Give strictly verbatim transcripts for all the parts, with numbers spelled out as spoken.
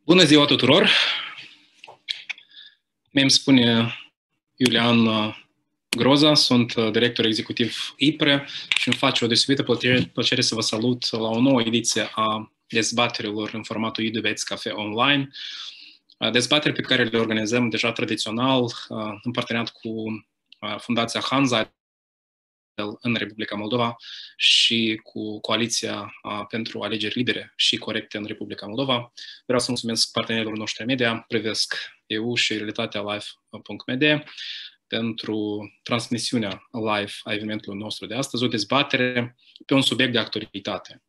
Bună ziua tuturor! Mi-mi spune Iulian Groza, sunt director executiv I P R E și îmi face o deosebită plăcere, plăcere să vă salut la o nouă ediție a dezbaterilor în formatul Iudeveți Cafe Online, dezbateri pe care le organizăm deja tradițional în parteneriat cu Fundația Hanza în Republica Moldova și cu Coaliția pentru Alegeri Libere și Corecte în Republica Moldova. Vreau să mulțumesc partenerilor noștri media, Privesc E U și Realitatea Live punct media pentru transmisiunea live a evenimentului nostru de astăzi, o dezbatere pe un subiect de actualitate.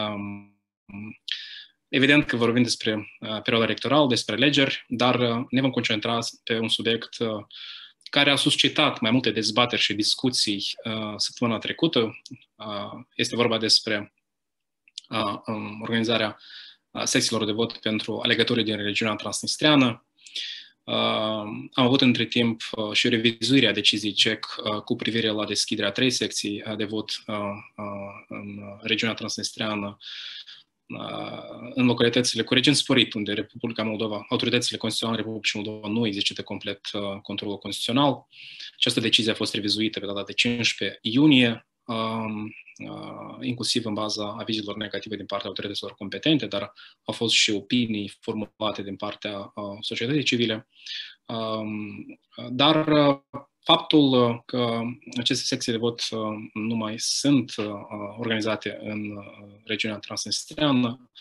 Evident că vorbim despre perioada electorală, despre alegeri, dar ne vom concentra pe un subiect care a suscitat mai multe dezbateri și discuții uh, săptămâna trecută. Uh, este vorba despre uh, um, organizarea uh, secțiilor de vot pentru alegătorii din regiunea transnistreană. Uh, am avut între timp uh, și revizuirea deciziei C E C uh, cu privire la deschiderea trei secții de vot uh, uh, în regiunea transnistreană, în localitățile cu regim sporit, unde Republica Moldova, autoritățile constituționale Republicii Moldova nu exercită complet uh, controlul constituțional. Această decizie a fost revizuită pe data de cincisprezece iunie, uh, uh, inclusiv în baza avizilor negative din partea autorităților competente, dar au fost și opinii formulate din partea uh, societății civile. Uh, dar uh, faptul că aceste secții de vot nu mai sunt organizate în regiunea transnistreană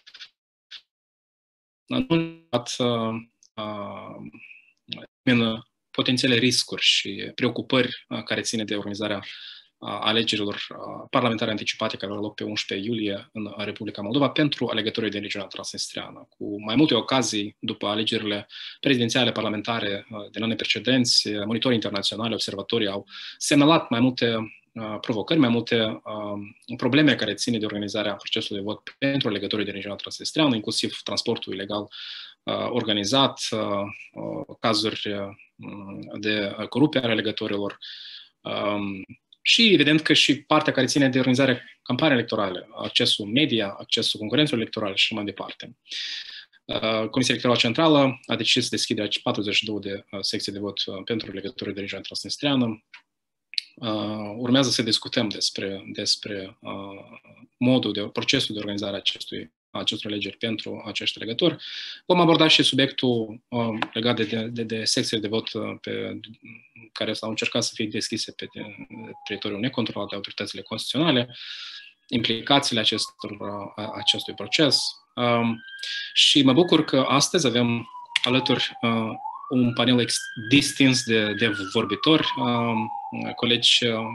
nu a potențiale riscuri și preocupări care ține de organizarea alegerilor parlamentare anticipate care au loc pe unsprezece iulie în Republica Moldova pentru alegătorii din regiunea transnistreană. Cu mai multe ocazii, după alegerile prezidențiale parlamentare din anii precedenți, monitorii internaționali, observatorii au semnalat mai multe uh, provocări, mai multe uh, probleme care ține de organizarea procesului de vot pentru alegătorii din regiunea transnistreană, inclusiv transportul ilegal uh, organizat, uh, uh, cazuri uh, de corupție a alegătorilor, um, și evident că și partea care ține de organizarea campaniei electorale, accesul media, accesul concurențelor electorale și mai departe. Comisia Electorală Centrală a decis deschiderea patruzeci și două de secții de vot pentru alegătorii de regiunea transnistreană. Urmează să discutăm despre, despre modul, de, procesul de organizare a acestui acestor alegeri pentru acești alegători. Vom aborda și subiectul uh, legat de, de, de secțiile de vot uh, pe, care s-au încercat să fie deschise pe teritoriul necontrolat de autoritățile constituționale, implicațiile acestor, uh, acestui proces. Um, și mă bucur că astăzi avem alături uh, un panel ex- distins de, de vorbitori, uh, colegi uh,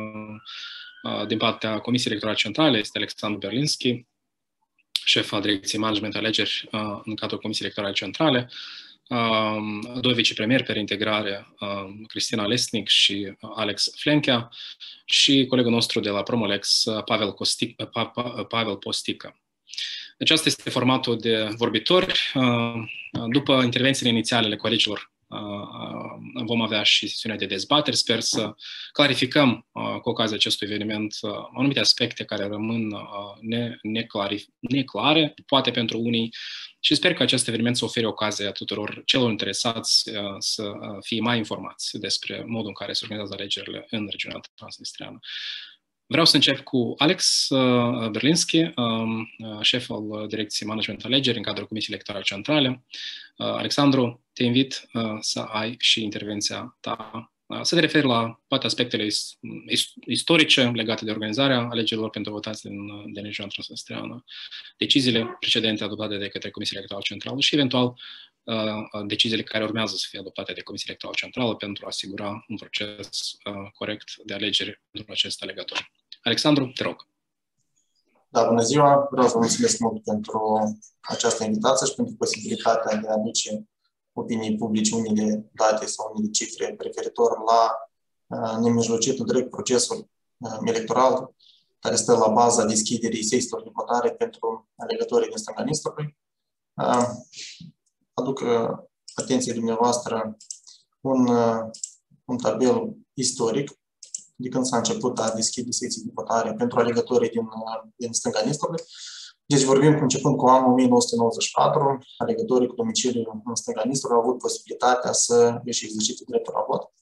uh, din partea Comisiei Electorale Centrale, este Alexandru Berlinski, șefa Direcției Management Alegeri uh, în cadrul Comisiei Electorale Centrale, uh, doi vicepremieri pe reintegrare, uh, Cristina Lesnic și Alex Flenchea, și colegul nostru de la Promolex, Pavel, Costic, pa, pa, Pavel Postică. Deci asta este formatul de vorbitori. Uh, după intervențiile inițiale ale colegilor, Uh, vom avea și sesiunea de dezbateri. Sper să clarificăm uh, cu ocazia acestui eveniment uh, anumite aspecte care rămân uh, ne, neclari, neclare, poate pentru unii, și sper că acest eveniment să ofere ocazia tuturor celor interesați uh, să uh, fie mai informați despre modul în care se organizează alegerile în regiunea transnistreană. Vreau să încep cu Alex uh, Berlinski, uh, șef al Direcției Management Alegeri în cadrul Comisiei Electorale Centrale. Uh, Alexandru, te invit uh, să ai și intervenția ta, uh, să te referi la toate aspectele is- istorice legate de organizarea alegerilor pentru votați din, din regiunea transnistreană, deciziile precedente adoptate de către Comisia Electorală Centrală și, eventual, uh, deciziile care urmează să fie adoptate de Comisia Electorală Centrală pentru a asigura un proces uh, corect de alegeri pentru acest alegători. Alexandru, te rog. Da, bună ziua! Vreau să vă mulțumesc mult pentru această invitație și pentru posibilitatea de a aduce opinii publice unele date sau unele cifre referitor la uh, nemijlocitul direct procesul uh, electoral care stă la baza deschiderii secțiilor de votare pentru alegătorii din stânga Nistrului. Uh, aduc uh, atenției dumneavoastră un, uh, un tabel istoric de când s-a început a deschide secții de votare pentru alegătorii din, din stânga Nistrului. Deci vorbim că începând cu anul o mie nouă sute nouăzeci și patru, alegătorii cu domiciliu în stânga Nistrului au avut posibilitatea să își exercite dreptul la vot.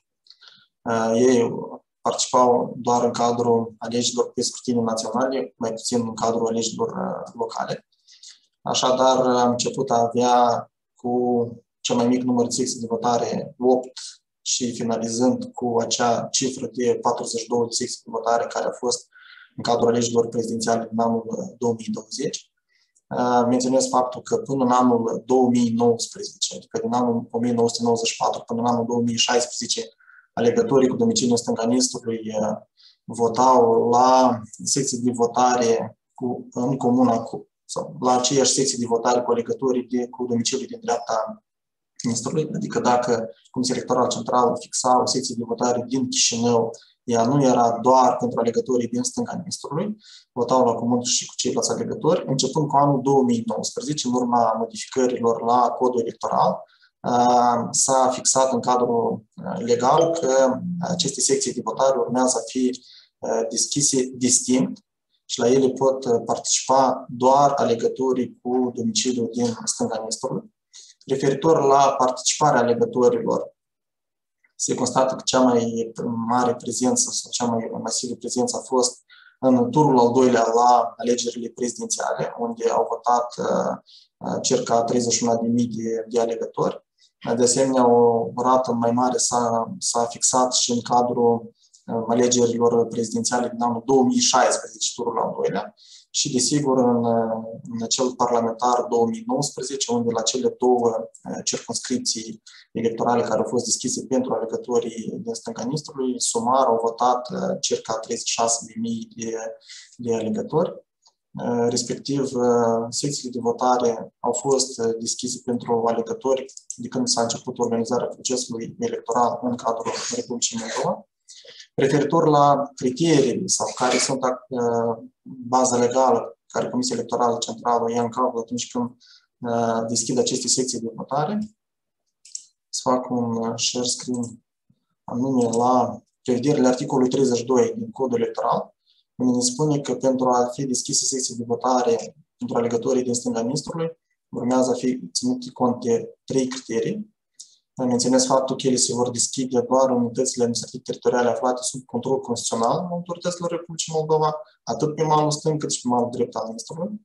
Ei participau doar în cadrul alegerilor pe scrutinii naționale, mai puțin în cadrul alegerilor locale. Așadar, am început a avea cu cel mai mic număr de secții de votare, opt, și finalizând cu acea cifră de patruzeci și două de secții de votare care a fost în cadrul alegerilor prezidențiale din anul două mii douăzeci. Menționez faptul că până în anul două mii nouăsprezece, adică din anul o mie nouă sute nouăzeci și patru până în anul două mii șaisprezece, alegătorii cu domiciliu în stânga Nistrului votau la secții de votare cu, în comuna cu, sau la aceeași secții de votare cu alegătorii de, cu domiciliu din dreapta Nistrului, adică dacă Comisia Electorală Centrală fixa o secție de votare din Chișinău, ea nu era doar pentru alegătorii din stânga Nistrului, votau la comun și cu ceilalți alegători. Începând cu anul două mii nouăsprezece, în urma modificărilor la codul electoral, s-a fixat în cadrul legal că aceste secții de votare urmează a fi deschise distinct și la ele pot participa doar alegătorii cu domiciliu din stânga Nistrului. Referitor la participarea alegătorilor, se constată că cea mai mare prezență sau cea mai masivă prezență a fost în turul al doilea la alegerile prezidențiale, unde au votat uh, circa treizeci și unu de mii de, de alegători. De asemenea, o rată mai mare s-a fixat și în cadrul uh, alegerilor prezidențiale din anul două mii șaisprezece, turul al doilea, și, desigur, în, în acel parlamentar două mii nouăsprezece, unde la cele două circumscripții electorale care au fost deschise pentru alegătorii din stânga Nistrului, sumar au votat circa treizeci și șase de mii de, de alegători. Respectiv, secțiile de votare au fost deschise pentru alegători de când s-a început organizarea procesului electoral în cadrul Republicii Moldova. Referitor la criterii sau care sunt uh, baza legală care Comisia Electorală Centrală ia în calcul atunci când uh, deschide aceste secții de votare, să fac un share screen anume la prevederile articolului treizeci și doi din Codul Electoral, unde ne spune că pentru a fi deschise secții de votare pentru alegătorii din stânga Nistrului, urmează a fi ținut cont de trei criterii. Menționez faptul că ele se vor deschide doar unitățile administrative teritoriale aflate sub control constituțional al autorităților Republicii Moldova, atât pe malul stâng cât și pe malul drept al Nistrului.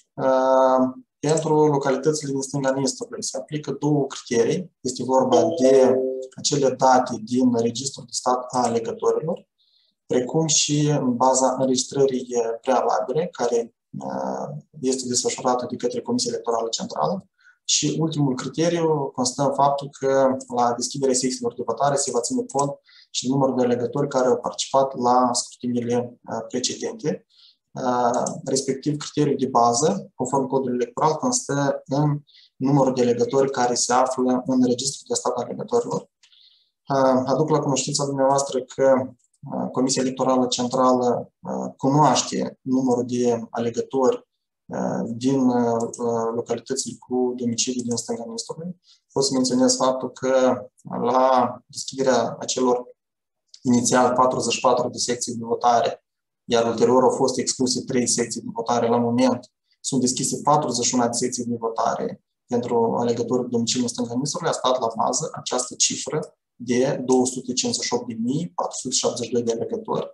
Pentru localitățile din stânga Nistrului se aplică două criterii. Este vorba de acele date din Registrul de Stat a alegătorilor, precum și în baza înregistrării prealabile, care este desfășurată de către Comisia Electorală Centrală. Și ultimul criteriu constă în faptul că la deschiderea secțiilor de votare se va ține cont și de numărul de alegători care au participat la scrutiniile precedente. Respectiv, criteriul de bază, conform codului electoral, constă în numărul de alegători care se află în Registrul de Stat al alegătorilor. Aduc la cunoștința dumneavoastră că Comisia Electorală Centrală cunoaște numărul de alegători din localitățile cu domiciliu din stânga Nistrului. Pot să menționez faptul că la deschiderea acelor inițial patruzeci și patru de secții de votare, iar ulterior au fost excluse trei secții de votare, la moment sunt deschise patruzeci și unu de secții de votare pentru alegători cu domiciliu în stânga Nistrului, a stat la bază această cifră de două sute cincizeci și opt de mii patru sute șaptezeci și doi de alegători.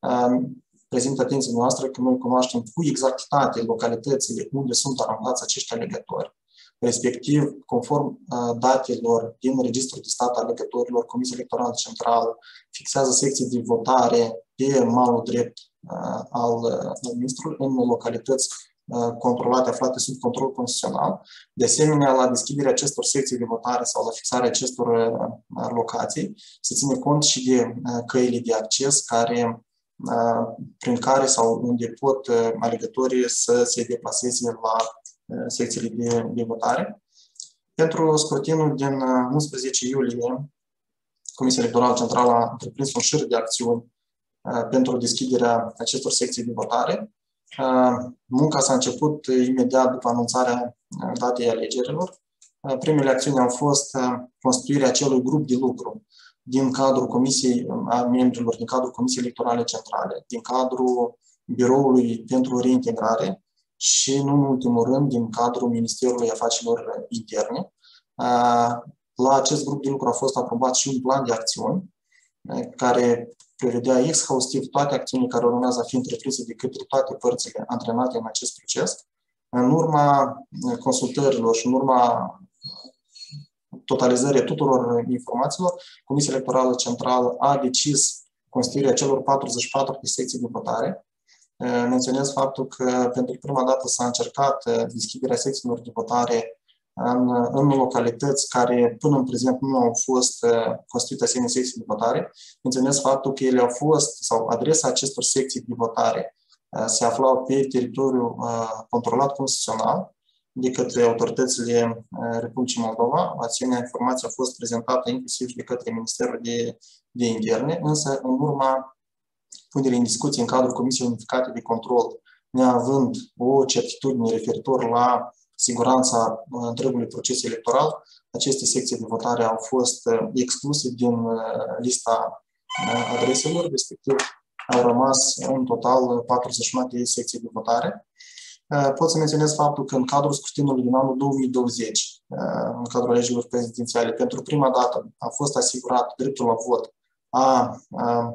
Prezint atenția noastră că noi cunoaștem cu exactitate localitățile unde sunt aranjați acești alegători. Respectiv, conform uh, datelor din Registrul de Stat al alegătorilor, Comisia Electorală Centrală fixează secții de votare pe malul drept uh, al, uh, al ministrului în localități uh, controlate, aflate sub control constituțional. De asemenea, la deschiderea acestor secții de votare sau la fixarea acestor uh, locații, se ține cont și de uh, căile de acces care prin care sau unde pot alegătorii să se deplaseze la secțiile de, de votare. Pentru scrutinul din unsprezece iulie, Comisia Electorală Centrală a întreprins un șir de acțiuni pentru deschiderea acestor secții de votare. Munca s-a început imediat după anunțarea datei alegerilor. Primele acțiuni au fost constituirea acelui grup de lucru din cadrul Comisiei, a membrilor din cadrul Comisiei Electorale Centrale, din cadrul Biroului pentru Reintegrare, și, nu în ultimul rând, din cadrul Ministerului Afacerilor Interne. La acest grup de lucru a fost aprobat și un plan de acțiuni care prevedea exhaustiv toate acțiunile care urmează a fi întreprinse de către toate părțile antrenate în acest proces. În urma consultărilor și în urma totalizării tuturor informațiilor, Comisia Electorală Centrală a decis constituirea celor patruzeci și patru de secții de votare. Menționez faptul că pentru prima dată s-a încercat deschiderea secțiilor de votare în, în localități care până în prezent nu au fost constituite asemenea secții de votare. Menționez faptul că ele au fost, sau adresa acestor secții de votare se aflau pe teritoriul controlat constituțional de către autoritățile Republicii Moldova. Asemenea informație a fost prezentată inclusiv de către Ministerul de, de Interne, însă în urma punerii în discuție în cadrul Comisiei Unificate de Control, neavând o certitudine referitor la siguranța întregului proces electoral, aceste secții de votare au fost excluse din lista adreselor, respectiv au rămas în total patruzeci și unu de secții de votare. Pot să menționez faptul că în cadrul scrutinului din anul două mii douăzeci, în cadrul alegerilor prezidențiale, pentru prima dată a fost asigurat dreptul la vot a, a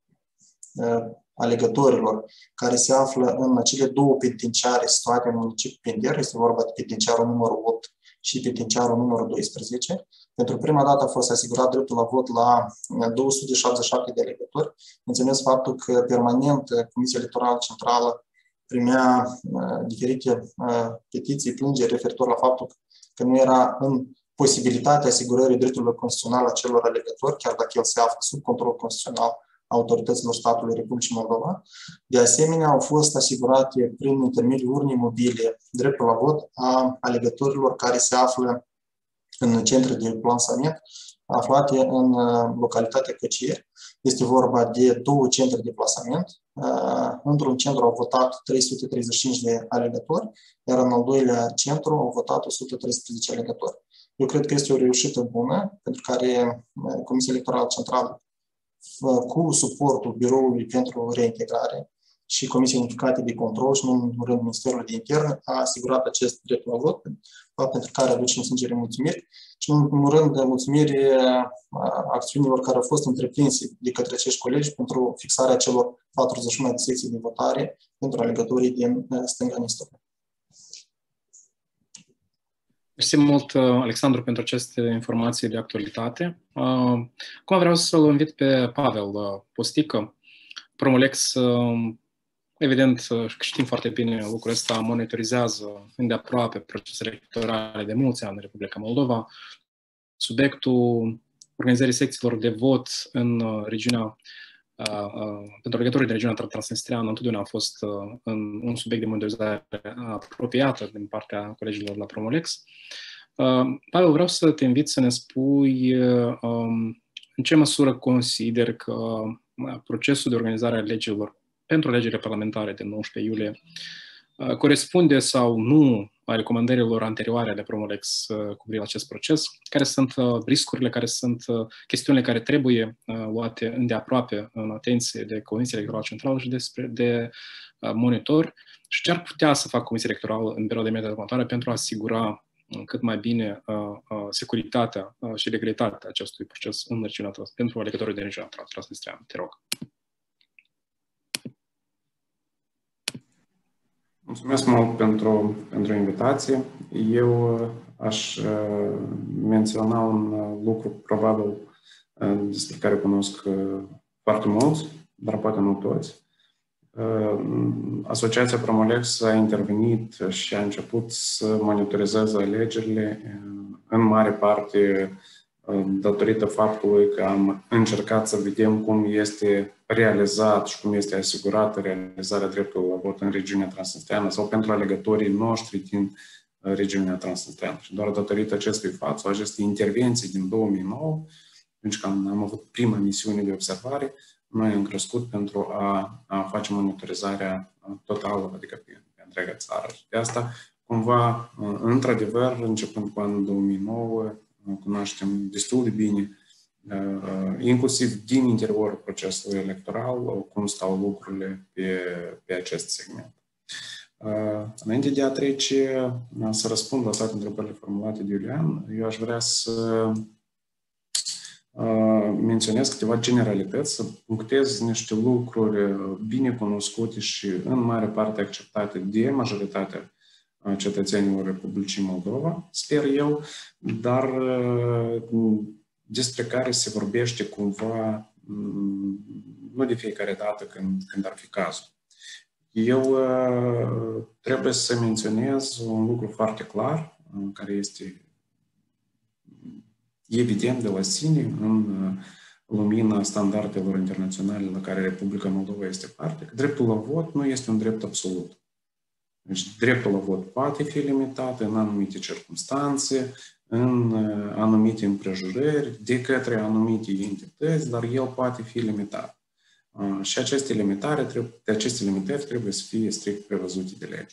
alegătorilor care se află în acele două penitenciare situate în municipiul Pender, este vorba de penitenciarul numărul opt și penitenciarul numărul doisprezece. Pentru prima dată a fost asigurat dreptul la vot la două sute șaptezeci și șapte de alegători. Menționez faptul că permanent Comisia Electorală Centrală primea uh, diferite uh, petiții, plângeri referitor la faptul că nu era în posibilitatea asigurării drepturilor constituționale a celor alegători, chiar dacă el se află sub control constituțional autorităților statului Republicii Moldova. De asemenea, au fost asigurate prin intermediul urnii mobile dreptul la vot a alegătorilor care se află în centre de plasament aflate în localitatea Căcieri. Este vorba de două centre de plasament. Într-un centru au votat trei sute treizeci și cinci de alegători, iar în al doilea centru au votat o sută treisprezece alegători. Eu cred că este o reușită bună, pentru care Comisia Electorală Centrală, cu suportul Biroului pentru Reintegrare și Comisiei Unificate de Control și, în ultimul rând, Ministerul de Interne, a asigurat acest drept la vot, pentru care aducem sincere mulțumiri și, în ultimul rând, mulțumiri acțiunilor care au fost întreprinse de către acești colegi pentru fixarea celor patruzeci și unu de secții de votare pentru alegătorii din stânga Nistru. Mersi mult, Alexandru, pentru aceste informații de actualitate. Acum vreau să-l invit pe Pavel Postică. Promolex, evident, știm foarte bine lucrul ăsta, monitorizează îndeaproape procesele electorale de mulți ani în Republica Moldova. Subiectul organizării secțiilor de vot în regiunea, pentru alegătorii de regiunea transnistreană, întotdeauna a fost un subiect de monitorizare apropiată din partea colegilor la Promolex. Pavel, vreau să te invit să ne spui în ce măsură consider că procesul de organizare a alegerilor pentru alegerile parlamentare de nouăsprezece iulie corespunde sau nu a recomandărilor anterioare ale Promolex cu privire la acest proces, care sunt riscurile, care sunt chestiunile care trebuie luate îndeaproape în atenție de Comisia Electorală Centrală și despre, de monitor și ce ar putea să facă Comisia Electorală în perioada imediată următoare pentru a asigura cât mai bine uh, uh, securitatea uh, și legalitatea acestui proces în regiunea pentru alegătorii de regiunea transnistreană. Te rog. Mulțumesc mult pentru, pentru invitație. Eu aș menționa un lucru probabil despre care cunosc foarte mulți, dar poate nu toți. Asociația Promolex a intervenit și a început să monitorizeze alegerile în mare parte datorită faptului că am încercat să vedem cum este realizat și cum este asigurată realizarea dreptului la vot în regiunea transnistreană sau pentru alegătorii noștri din regiunea transnistreană. Și doar datorită acestui fapt sau acestei intervenții din două mii nouă, atunci când am avut prima misiune de observare, noi am crescut pentru a, a face monitorizarea totală, adică pe, pe întreaga țară. Și de asta, cumva, într-adevăr, începând cu anul două mii nouă, cunoaștem destul de bine, inclusiv din interiorul procesului electoral, cum stau lucrurile pe, pe acest segment. Înainte de a trece să răspund la toate întrebările formulate de Iulian, eu aș vrea să menționez câteva generalități, să punctez niște lucruri bine cunoscute și în mare parte acceptate de majoritatea cetățenilor Republicii Moldova, sper eu, dar despre care se vorbește cumva nu de fiecare dată când, când ar fi cazul. Eu trebuie să menționez un lucru foarte clar, care este evident de la sine în lumina standardelor internaționale la care Republica Moldova este parte, că dreptul la vot nu este un drept absolut. Deci dreptul la vot poate fi limitat în anumite circunstanțe, în anumite împrejurări, de către anumite entități, dar el poate fi limitat. Și aceste limitări, aceste limitări trebuie să fie strict prevăzute de lege.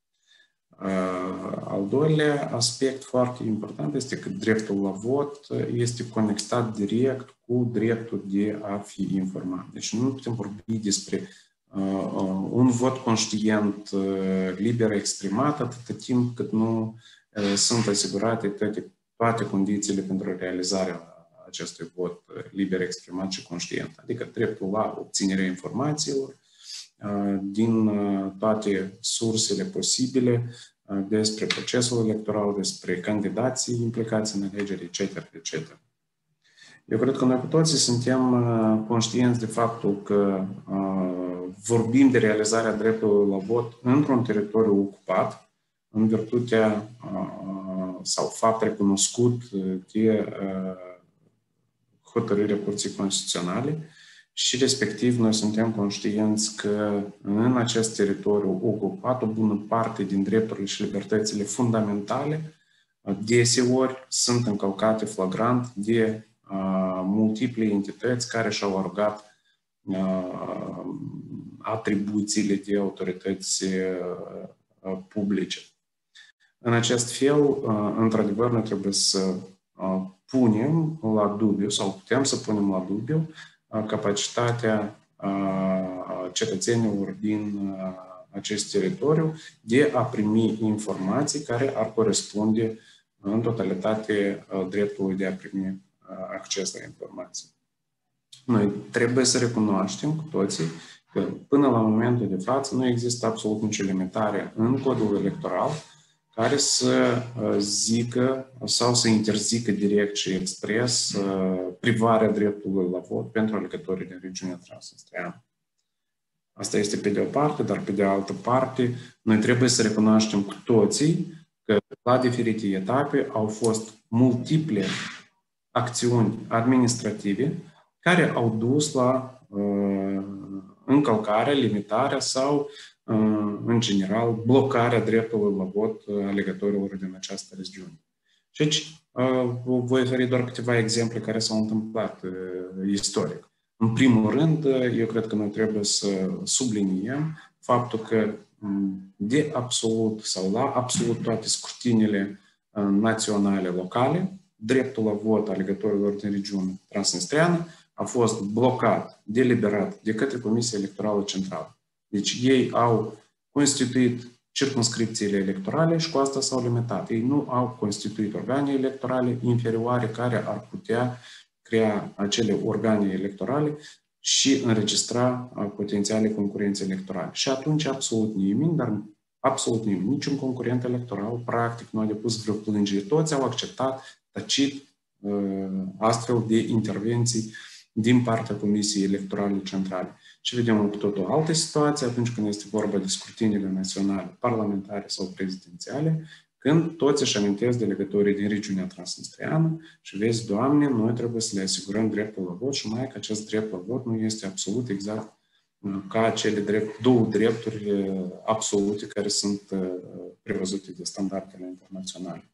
Al doilea aspect foarte important este că dreptul la vot este conectat direct cu dreptul de a fi informat. Deci nu putem vorbi despre uh, un vot conștient, uh, liber exprimat, atâta timp cât nu uh, sunt asigurate toate, toate condițiile pentru realizarea acestui vot uh, liber exprimat și conștient. Adică dreptul la obținerea informațiilor uh, din uh, toate sursele posibile despre procesul electoral, despre candidații implicați în alegeri, et cetera, et cetera. Eu cred că noi cu toții suntem conștienți de faptul că vorbim de realizarea dreptului la vot într-un teritoriu ocupat, în virtutea sau fapt recunoscut de hotărârea Curții Constituționale, și respectiv noi suntem conștienți că în acest teritoriu ocupat o bună parte din drepturile și libertățile fundamentale deseori sunt încălcate flagrant de uh, multiple entități care și-au arogat uh, atribuțiile de autorități uh, publice. În acest fel, uh, într-adevăr, noi trebuie să uh, punem la dubiu sau putem să punem la dubiu capacitatea cetățenilor din acest teritoriu de a primi informații care ar corespunde în totalitate dreptului de a primi acces la informații. Noi trebuie să recunoaștem cu toții că până la momentul de față nu există absolut nicio limitare în codul electoral care să zică sau să interzică direct și expres privarea dreptului la vot pentru alegătorii din regiunea Transnistria. Asta este pe de o parte, dar pe de altă parte, noi trebuie să recunoaștem cu toții că la diferite etape au fost multiple acțiuni administrative care au dus la uh, încălcarea, limitarea sau în general, blocarea dreptului la vot alegătorilor din această regiune. Și aici voi oferi doar câteva exemple care s-au întâmplat istoric. În primul rând, eu cred că noi trebuie să subliniem faptul că de absolut sau la absolut toate scrutinile naționale locale, dreptul la vot alegătorilor din regiunea transnistriană a fost blocat, deliberat de către Comisia Electorală Centrală. Deci ei au constituit circumscripțiile electorale și cu asta s-au limitat. Ei nu au constituit organe electorale inferioare care ar putea crea acele organe electorale și înregistra potențiale concurențe electorale. Și atunci absolut nimeni, dar absolut nimeni, niciun concurent electoral, practic, nu a depus vreo plângere. Toți au acceptat tacit astfel de intervenții din partea Comisiei Electorale Centrale. Și vedem o cu totul altă situație atunci când este vorba de scrutinile naționale, parlamentare sau prezidențiale, când toți își amintesc de alegătorii din regiunea transnistriană și vezi, Doamne, noi trebuie să le asigurăm dreptul la vot și mai că acest drept la vot nu este absolut exact ca cele drept, două drepturi absolute care sunt prevăzute de standardele internaționale.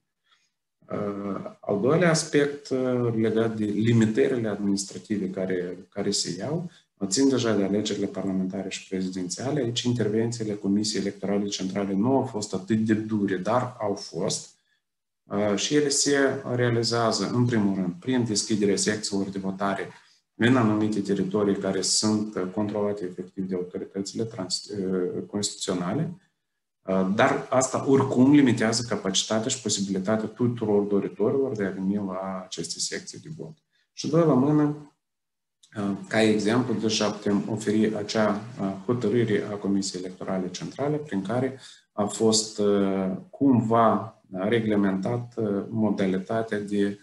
Al doilea aspect legat de limitările administrative care, care se iau, țin deja de alegerile parlamentare și prezidențiale. Aici intervențiile Comisiei Electorale Centrale nu au fost atât de dure, dar au fost. Și ele se realizează, în primul rând, prin deschiderea secțiilor de votare în anumite teritorii care sunt controlate efectiv de autoritățile trans- constituționale Dar asta oricum limitează capacitatea și posibilitatea tuturor doritorilor de a veni la aceste secții de vot. Și doi la mână, ca exemplu, deja putem oferi acea hotărâre a Comisiei Electorale Centrale prin care a fost cumva reglementat modalitatea de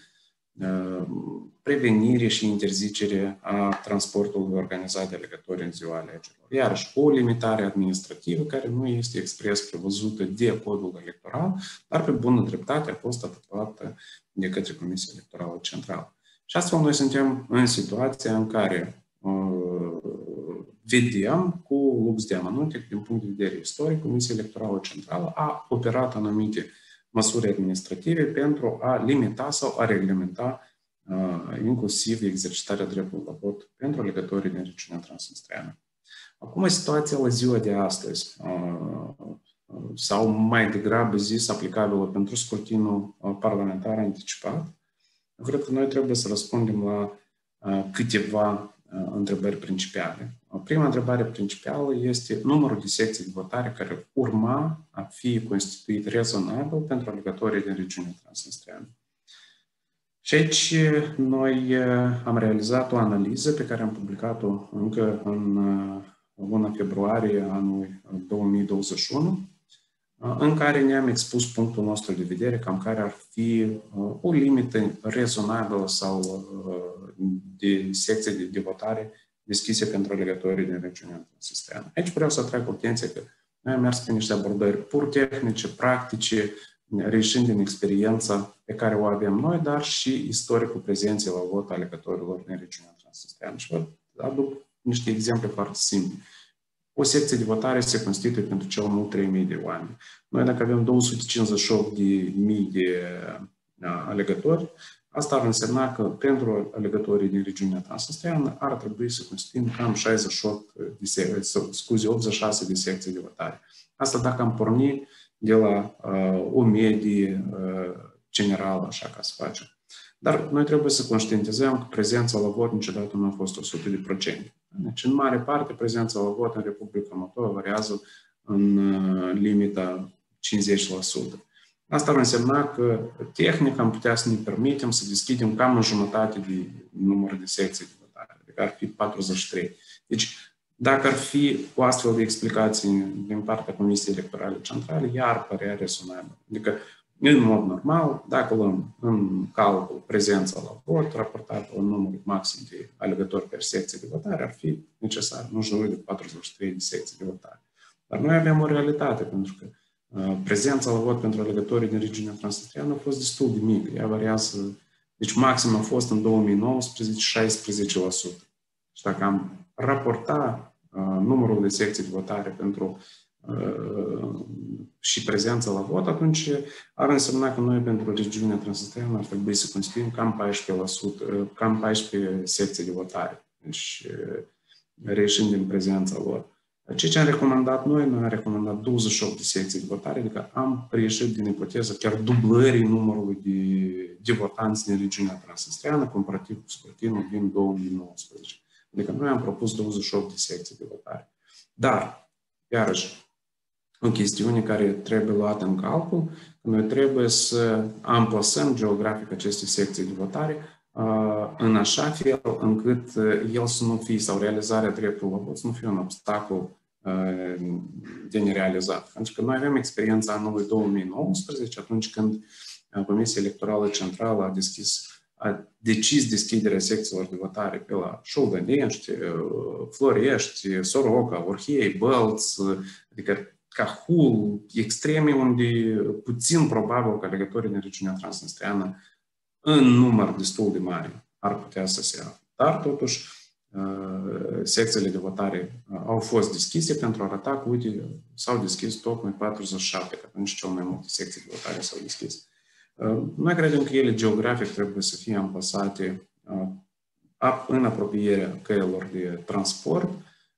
prevenire și interzicere a transportului organizat de alegători în ziua alegerilor. Iarăși, o limitare administrativă care nu este expres prevăzută de codul electoral, dar pe bună dreptate a fost atestată de către Comisia Electorală Centrală. Și astfel noi suntem în situația în care uh, vedem cu lux de amănunte, din punct de vedere istoric, Comisia Electorală Centrală a operat anumite măsuri administrative pentru a limita sau a reglementa uh, inclusiv exercitarea dreptului la vot pentru alegătorii din regiunea Transnistreană. Acum, situația la ziua de astăzi, uh, sau mai degrabă zis, aplicabilă pentru scrutinul parlamentar anticipat, cred că noi trebuie să răspundem la uh, câteva uh, întrebări principale. Prima întrebare principală este numărul de secții de votare care urma a fi constituit rezonabil pentru alegătorii din regiunea Transnistreană. Și aici noi am realizat o analiză pe care am publicat-o încă în luna februarie anului două mii douăzeci și unu, în care ne-am expus punctul nostru de vedere, cam care ar fi o limită rezonabilă sau de secții de, de votare deschise pentru alegătorii din regiunea Transnistreană. Aici vreau să atrag atenție că noi am mers pe niște abordări pur tehnice, practice, reieșind din experiența pe care o avem noi, dar și istoricul prezenței la vot a alegătorilor din regiunea Transnistreană. Și vă aduc niște exemple foarte simple. O secție de votare se constituie pentru cel mult trei mii de oameni. Noi, dacă avem două sute cincizeci și opt de mii de alegători, asta ar însemna că pentru alegătorii din regiunea Transnistreană ar trebui să constituim cam șaizeci și opt de, scuze, optzeci și șase de secții de votare. Asta dacă am pornit de la uh, o medie uh, generală, așa ca să facem. Dar noi trebuie să conștientizăm că prezența la vot niciodată nu a fost o sută la sută. Deci, în mare parte, prezența la vot în Republica Moldova variază în uh, limita cincizeci la sută. Asta ar însemna că, tehnic, am putea să ne permitem să deschidem cam în jumătate de număr de secții de votare, adică ar fi patruzeci și trei. Deci, dacă ar fi o astfel de explicație din partea Comisiei Electorale Centrale, ea ar părea rezonabil. Adică, în mod normal, dacă luăm în calcul prezența la vot, raportată la numărul maxim de alegători per secție de votare, ar fi necesar în jur de patruzeci și trei de secții de votare. Dar noi avem o realitate, pentru că uh, prezența la vot pentru alegătorii din regiunea Transnistreană a fost destul de mică. Ea variază, deci maxim a fost în două mii nouăsprezece șaisprezece la sută. Și dacă am raporta uh, numărul de secții de votare pentru uh, și prezența la vot, atunci ar însemna că noi pentru regiunea Transnistreană ar trebui să constituim cam paisprezece la sută, cam paisprezece secții de votare, deci reieșind din prezența lor. Ceea ce am recomandat noi, noi am recomandat douăzeci și opt de secții de votare, adică am reieșit din ipoteza chiar dublării numărului de, de votanți din regiunea Transnistreană comparativ cu scrutinul din două mii nouăsprezece. Adică noi am propus douăzeci și opt de secții de votare. Dar, iarăși, o chestiune care trebuie luată în calcul, noi trebuie să amplasăm geografic aceste secții de votare uh, în așa fel încât el să nu fie, sau realizarea dreptului la vot să nu fie un obstacol uh, de nerealizat. Pentru că noi avem experiența anului două mii nouăsprezece, atunci când Comisia Electorală Centrală a deschis, a decis deschiderea secțiilor de votare pe la Șoldănești, Floriești, Soroca, Orhei, Bălț, adică Cahul, extreme unde puțin probabil că alegătorii din regiunea Transnistreană în număr destul de mare ar putea să se afle. Dar totuși secțiile de votare au fost deschise pentru a arăta că, uite, s-au deschis tocmai patruzeci și șapte, că atunci cel mai multe secții de votare s-au deschis. Noi credem că ele geografic trebuie să fie amplasate în apropierea căilor de transport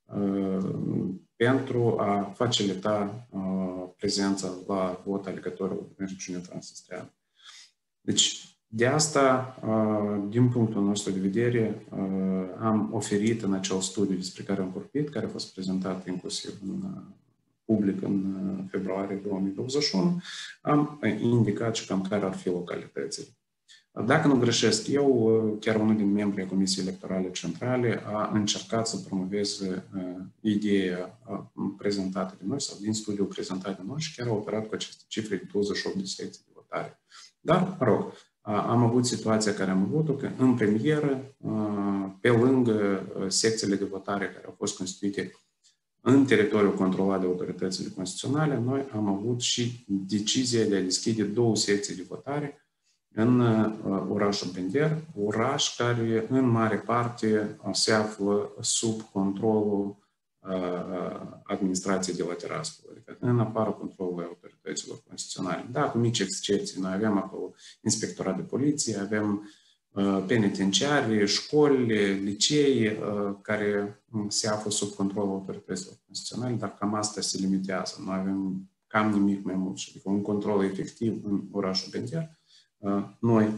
pentru a facilita uh, prezența la vot alegătorilor în regiunea Transnistreană. Deci, de asta, uh, din punctul nostru de vedere, uh, am oferit în acel studiu despre care am vorbit, care a fost prezentat inclusiv în uh, public în februarie două mii douăzeci și unu, am indicat și cam care ar fi localitățile. Dacă nu greșesc eu, chiar unul din membrii Comisiei Electorale Centrale a încercat să promoveze uh, ideea uh, prezentată de noi sau din studiul prezentat de noi și chiar a operat cu aceste cifre de douăzeci și opt de secții de votare. Dar, mă rog, uh, am avut situația care am avut-o că în premieră, uh, pe lângă uh, secțiile de votare care au fost constituite în teritoriul controlat de autoritățile constituționale, noi am avut și decizia de a deschide două secții de votare în uh, orașul Bender, oraș care în mare parte se află sub controlul uh, administrației de la Tiraspol, adică în afara controlului autorităților constituționale. Da, cu mici excepții, noi avem acolo inspectorat de poliție, avem uh, penitenciari, școli, licei uh, care se află sub controlul autorităților constituționale, dar cam asta se limitează. Noi avem cam nimic mai mult, adică un control efectiv în orașul Bender. Noi,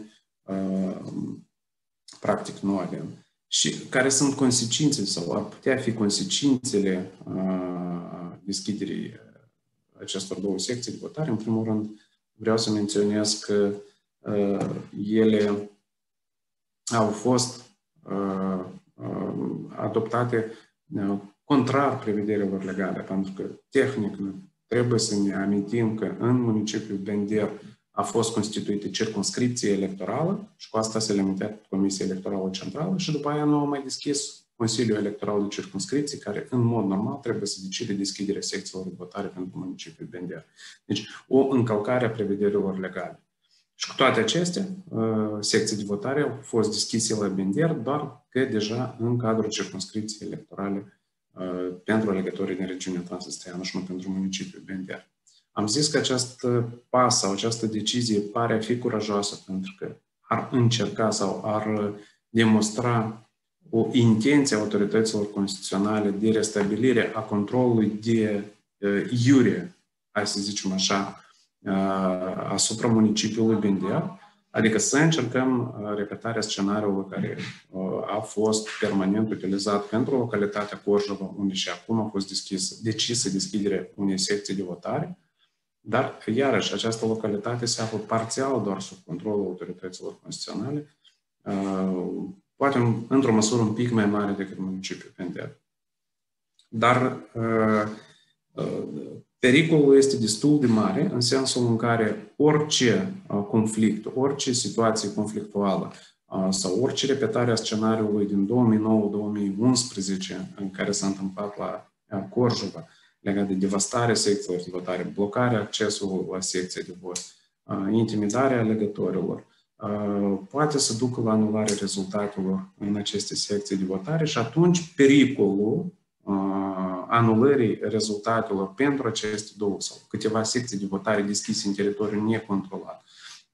practic, nu avem. Și care sunt consecințele sau ar putea fi consecințele deschiderii acestor două secții de votare? În primul rând, vreau să menționez că ele au fost adoptate contrar prevederilor legale, pentru că, tehnic, trebuie să ne amintim că în municipiul Bender a fost constituită circumscripție electorală și cu asta se limita Comisia Electorală Centrală și după aia nu a mai deschis Consiliul Electoral de Circumscripție, care în mod normal trebuie să decide deschiderea secțiilor de votare pentru municipiul Bender. Deci o încălcare a prevederilor legale. Și cu toate acestea, secții de votare au fost deschise la Bender, doar că deja în cadrul circumscripției electorale pentru alegătorii din regiunea Transnistria și nu pentru municipiul Bender. Am zis că acest pas sau această decizie pare a fi curajoasă pentru că ar încerca sau ar demonstra o intenție a autorităților constituționale de restabilire a controlului de uh, iure, hai să zicem așa, uh, asupra municipiului Bender, adică să încercăm uh, repetarea scenariului care uh, a fost permanent utilizat pentru localitatea Corjova, unde și acum a fost deschis, decisă deschiderea unei secții de votare. Dar, iarăși, această localitate se află parțial doar sub controlul autorităților constituționale, poate într-o măsură un pic mai mare decât municipiul Bender. Dar pericolul este destul de mare în sensul în care orice conflict, orice situație conflictuală sau orice repetare a scenariului din două mii nouă două mii unsprezece în care s-a întâmplat la Corjova, legat de devastarea secțiilor de votare, blocarea accesului la secția de vot, intimidarea alegătorilor, poate să ducă la anularea rezultatelor în aceste secții de votare și atunci pericolul anulării rezultatelor pentru aceste două sau câteva secții de votare deschise în teritoriu necontrolat,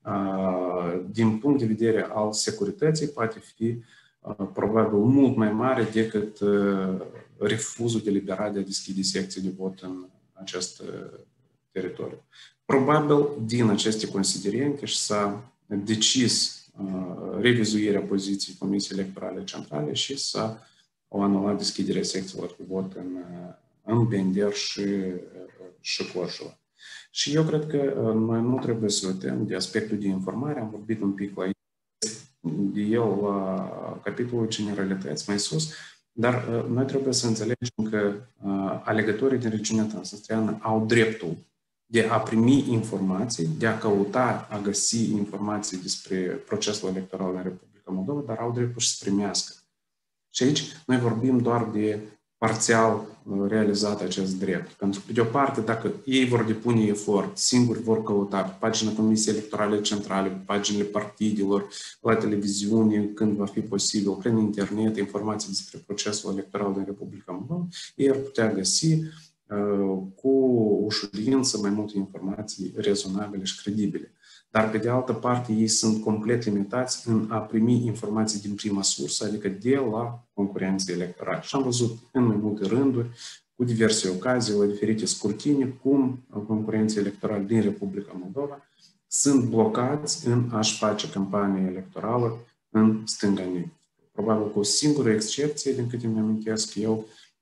din punct de vedere al securității, poate fi probabil mult mai mare decât refuzul deliberat de a deschide secții de vot în acest teritoriu. Probabil din aceste considerente și s-a decis uh, revizuirea poziției Comisiei Electorale Centrale și s-a anulat deschiderea secțiilor de vot în, în Bender și, și Corjova. Și eu cred că uh, noi nu trebuie să uităm de aspectul de informare. Am vorbit un pic la de el la capitolul generalități mai sus, dar uh, noi trebuie să înțelegem că uh, alegătorii din regiunea transnistriană au dreptul de a primi informații, de a căuta, a găsi informații despre procesul electoral în Republica Moldova, dar au dreptul și să primească. Și aici noi vorbim doar de parțial realizat acest drept. Pentru că, pe de o parte, dacă ei vor depune efort, singuri vor căuta pe pagina Comisiei Electorale Centrale, pe paginile partidelor, la televiziune, când va fi posibil, prin internet, informații despre procesul electoral din Republica Moldova, ei ar putea găsi uh, cu ușurință mai multe informații rezonabile și credibile. Dar, pe de altă parte, ei sunt complet limitați în a primi informații din prima sursă, adică de la concurenții electorali. Și am văzut în mai multe rânduri, cu diverse ocazii, la diferite scrutini, cum concurenții electorali din Republica Moldova sunt blocați în a-și face campanie electorală în stânga. Probabil cu o singură excepție, din câte îmi amintesc eu,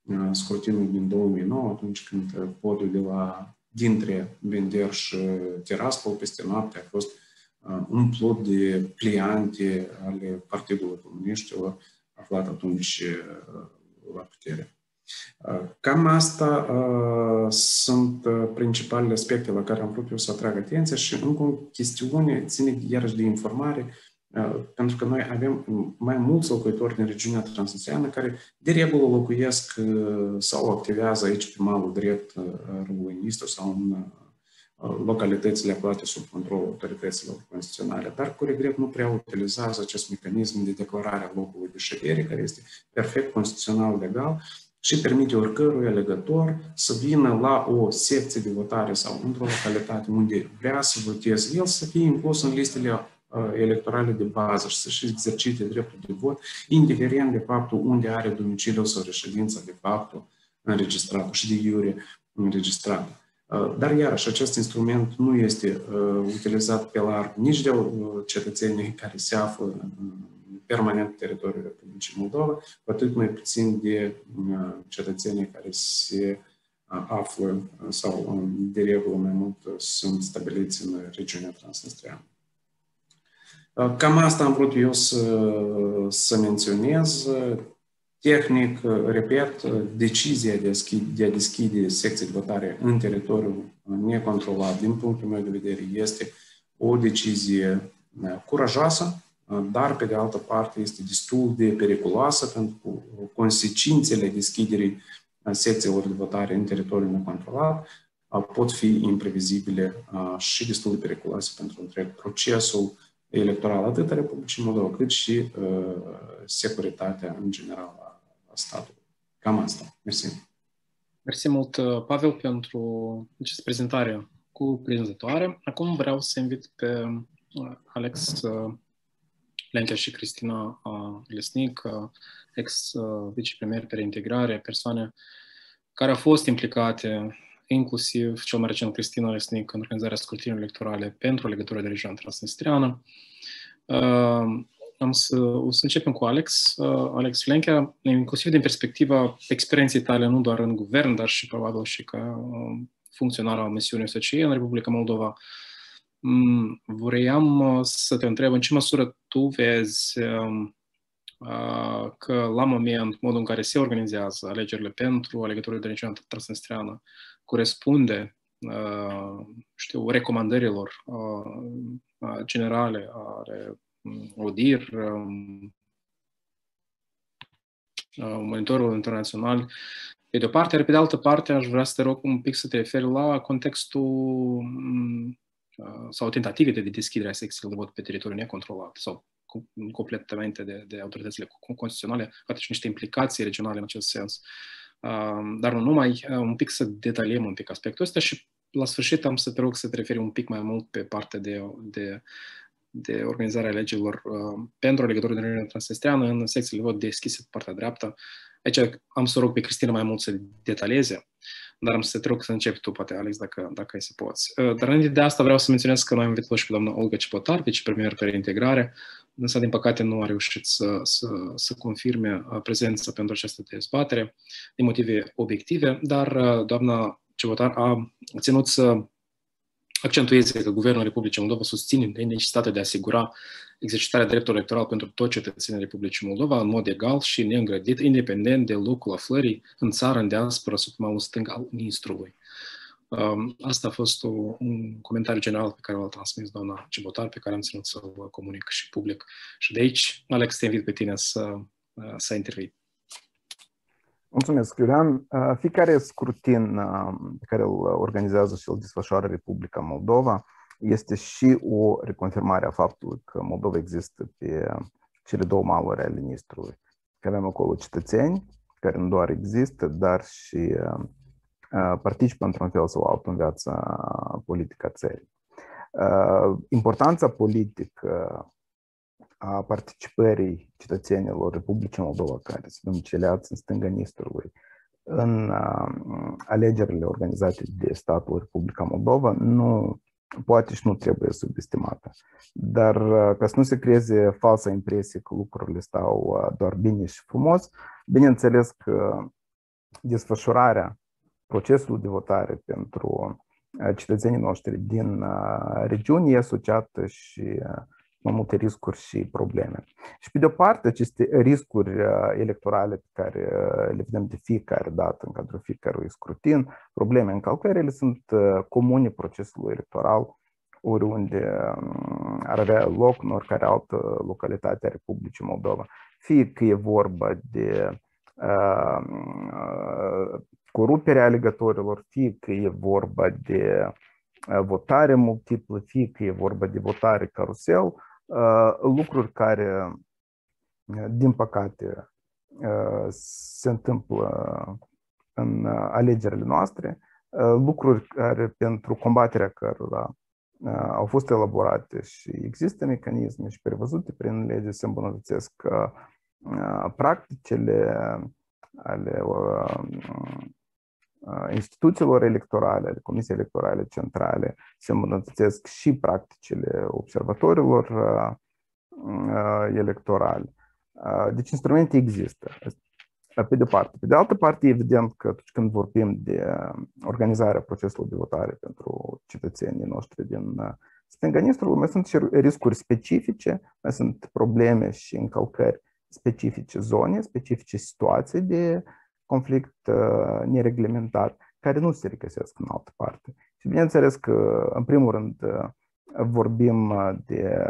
scrutinul din două mii nouă, atunci când podul de la, dintre Bender și Tiraspol peste noapte a fost umplut de pliante ale Partidului Comuniștilor, aflat atunci la putere. Cam asta uh, sunt uh, principalele aspecte la care am vrut eu să atrag atenția și încă o chestiune ține iarăși de informare, uh, pentru că noi avem mai mulți locuitori din regiunea transnistreană care de regulă locuiesc uh, sau activează aici pe malul drept uh, râului Nistru sau în uh, localitățile aflate sub controlul autorităților constituționale, dar cu regret nu prea utilizează acest mecanism de declarare a locului de ședere, care este perfect constituțional legal, și permite oricărui alegător să vină la o secție de votare sau într-o localitate unde vrea să voteze el, să fie inclus în listele uh, electorale de bază și să-și exercite dreptul de vot, indiferent de faptul unde are domiciliul sau reședința de faptul înregistrat și de iure înregistrat. Uh, dar iarăși acest instrument nu este uh, utilizat pe larg nici de uh, cetățenii care se află în permanent pe teritoriul Republicii Moldova, cu atât mai puțin de uh, cetățenii care se uh, află sau de regulă mai mult sunt stabiliți în regiunea transnistreană. Uh, cam asta am vrut eu să, să menționez. Tehnic, repet, decizia de a, deschide, de a deschide secții de votare în teritoriul necontrolat, din punctul meu de vedere, este o decizie curajoasă, dar, pe de altă parte, este destul de periculoasă, pentru că consecințele deschiderii secțiilor de votare în teritoriul necontrolat pot fi imprevizibile și destul de periculoase pentru întreg procesul electoral, atât a Republicii Moldova, cât și uh, securitatea în general a, a statului. Cam asta. Mersi. Mersi mult, Pavel, pentru această prezentare cuprinzătoare. Acum vreau să invit pe Alex Lenchea și Cristina Lesnic, ex-vicepremier pe reintegrare, persoane care au fost implicate, inclusiv cel mai recent Cristina Lesnic, în organizarea scrutinilor electorale pentru legătura de regiunea transnistreană. Uh, am să, o să începem cu Alex. Uh, Alex Lenchea, inclusiv din perspectiva experienței tale, nu doar în guvern, dar și probabil și ca uh, funcționar al misiunii O S C E în Republica Moldova. Um, Vreau să te întreb în ce măsură tu vezi uh, uh, că la moment, modul în care se organizează alegerile pentru legătura de regiunea transnistreană corespunde, uh, știu, recomandărilor uh, generale ale O D I R, um, uh, monitorul internațional, pe de o parte, iar pe de altă parte aș vrea să te rog un pic să te referi la contextul um, uh, sau tentative de deschidere a secțiilor de vot pe teritoriul necontrolat sau completamente de, de autoritățile constituționale, poate și niște implicații regionale în acest sens. Uh, dar nu numai, uh, un pic să detaliem un pic aspectul ăsta și la sfârșit am să te rog să te referi un pic mai mult pe partea de, de, de organizarea alegerilor uh, pentru legătură de regiunea transnistreană în secțiile de vot deschise pe partea dreaptă. Aici am să rog pe Cristina mai mult să detalieze, dar am să te rog să începi tu, poate, Alex, dacă, dacă ai să poți. Uh, dar înainte de asta vreau să menționez că noi am invitat și pe doamna Olga Cipotar, vicepremier pe reintegrare, însă, din păcate, nu a reușit să, să, să confirme prezența pentru această dezbatere, din motive obiective, dar doamna Cipotar a ținut să accentueze că Guvernul Republicii Moldova susține necesitatea de a asigura exercitarea dreptului electoral pentru toți cetățenii Republicii Moldova în mod egal și neîngrădit, independent de locul aflării în țară, în diaspora, sub malul stâng al Nistrului. Asta a fost o, un comentariu general pe care l-a transmis doamna Cipotar, pe care am ținut să-l comunic și public. Și de aici, Alex, te invit pe tine să, să intervii. Mulțumesc, Iulian. Fiecare scrutin pe care îl organizează și îl desfășoară Republica Moldova este și o reconfirmare a faptului că Moldova există pe cele două maluri ale Nistrului. Că avem acolo cetățeni care nu doar există, dar și participă într-un fel sau altul în viața politică a țării. Importanța politică a participării cetățenilor Republicii Moldova care se domiciliați în stânga Nistrului în alegerile organizate de statul Republica Moldova nu poate și nu trebuie subestimată. Dar ca să nu se creeze falsa impresie că lucrurile stau doar bine și frumos, bineînțeles că desfășurarea procesului de votare pentru cetățenii noștri din regiuni e asociată și mai multe riscuri și probleme. Și pe de o parte, aceste riscuri electorale pe care le vedem de fiecare dată în cadrul fiecărui scrutin, probleme, încălcări, ele sunt comune procesului electoral oriunde ar avea loc în oricare altă localitate a Republicii Moldova. Fie că e vorba de uh, coruperea alegătorilor, fie că e vorba de uh, votare multiplă, fie că e vorba de votare carusel, uh, lucruri care, din păcate, uh, se întâmplă în alegerile noastre, uh, lucruri care, pentru combaterea cărora au fost elaborate și există mecanisme și prevăzute prin lege să îmbunătățesc practicile ale instituțiilor electorale, ale Comisiei Electorale Centrale, să îmbunătățesc și practicile observatorilor electorali. Deci instrumente există, pe de o parte. Pe de altă parte, evident că atunci când vorbim de organizarea procesului de votare pentru cetățenii noștri din stânga Nistrului, mai sunt și riscuri specifice, mai sunt probleme și încălcări specifice zone, specifice situații de conflict nereglementat, care nu se regăsesc în altă parte. Și bineînțeles că, în primul rând, vorbim de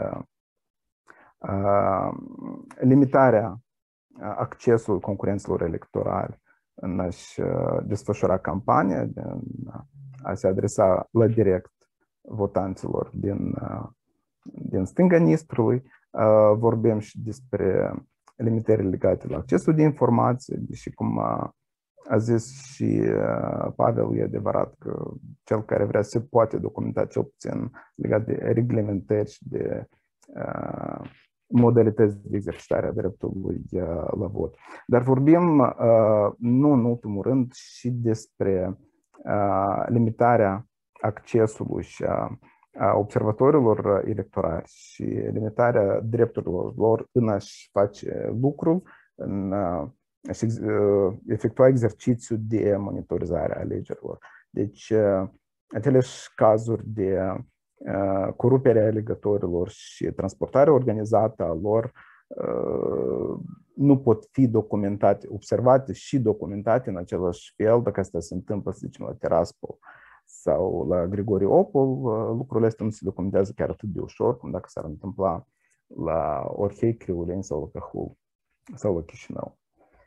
limitarea accesul concurenților electorali în a-și desfășura campania, de a se adresa la direct votanților din, din stânga Nistrului. Vorbim și despre limitările legate la accesul de informații, deși, cum a zis și Pavel, e adevărat că cel care vrea se poate documenta cel puțin legat de reglementări și de modalități de exercitare a dreptului la vot. Dar vorbim, nu în ultimul rând, și despre limitarea accesului și a observatorilor electorali și limitarea drepturilor lor în a-și face lucrul, în a-și efectua exercițiul de monitorizare a alegerilor. Deci, aceleași cazuri de coruperea alegătorilor și transportarea organizată a lor nu pot fi documentate, observate și documentate în același fel, dacă asta se întâmplă, să zicem, la Tiraspol sau la Grigori Opol, lucrurile astea nu se documentează chiar atât de ușor, cum dacă s-ar întâmpla la Orhei, Criuleni sau la Cahul sau la Chișinău.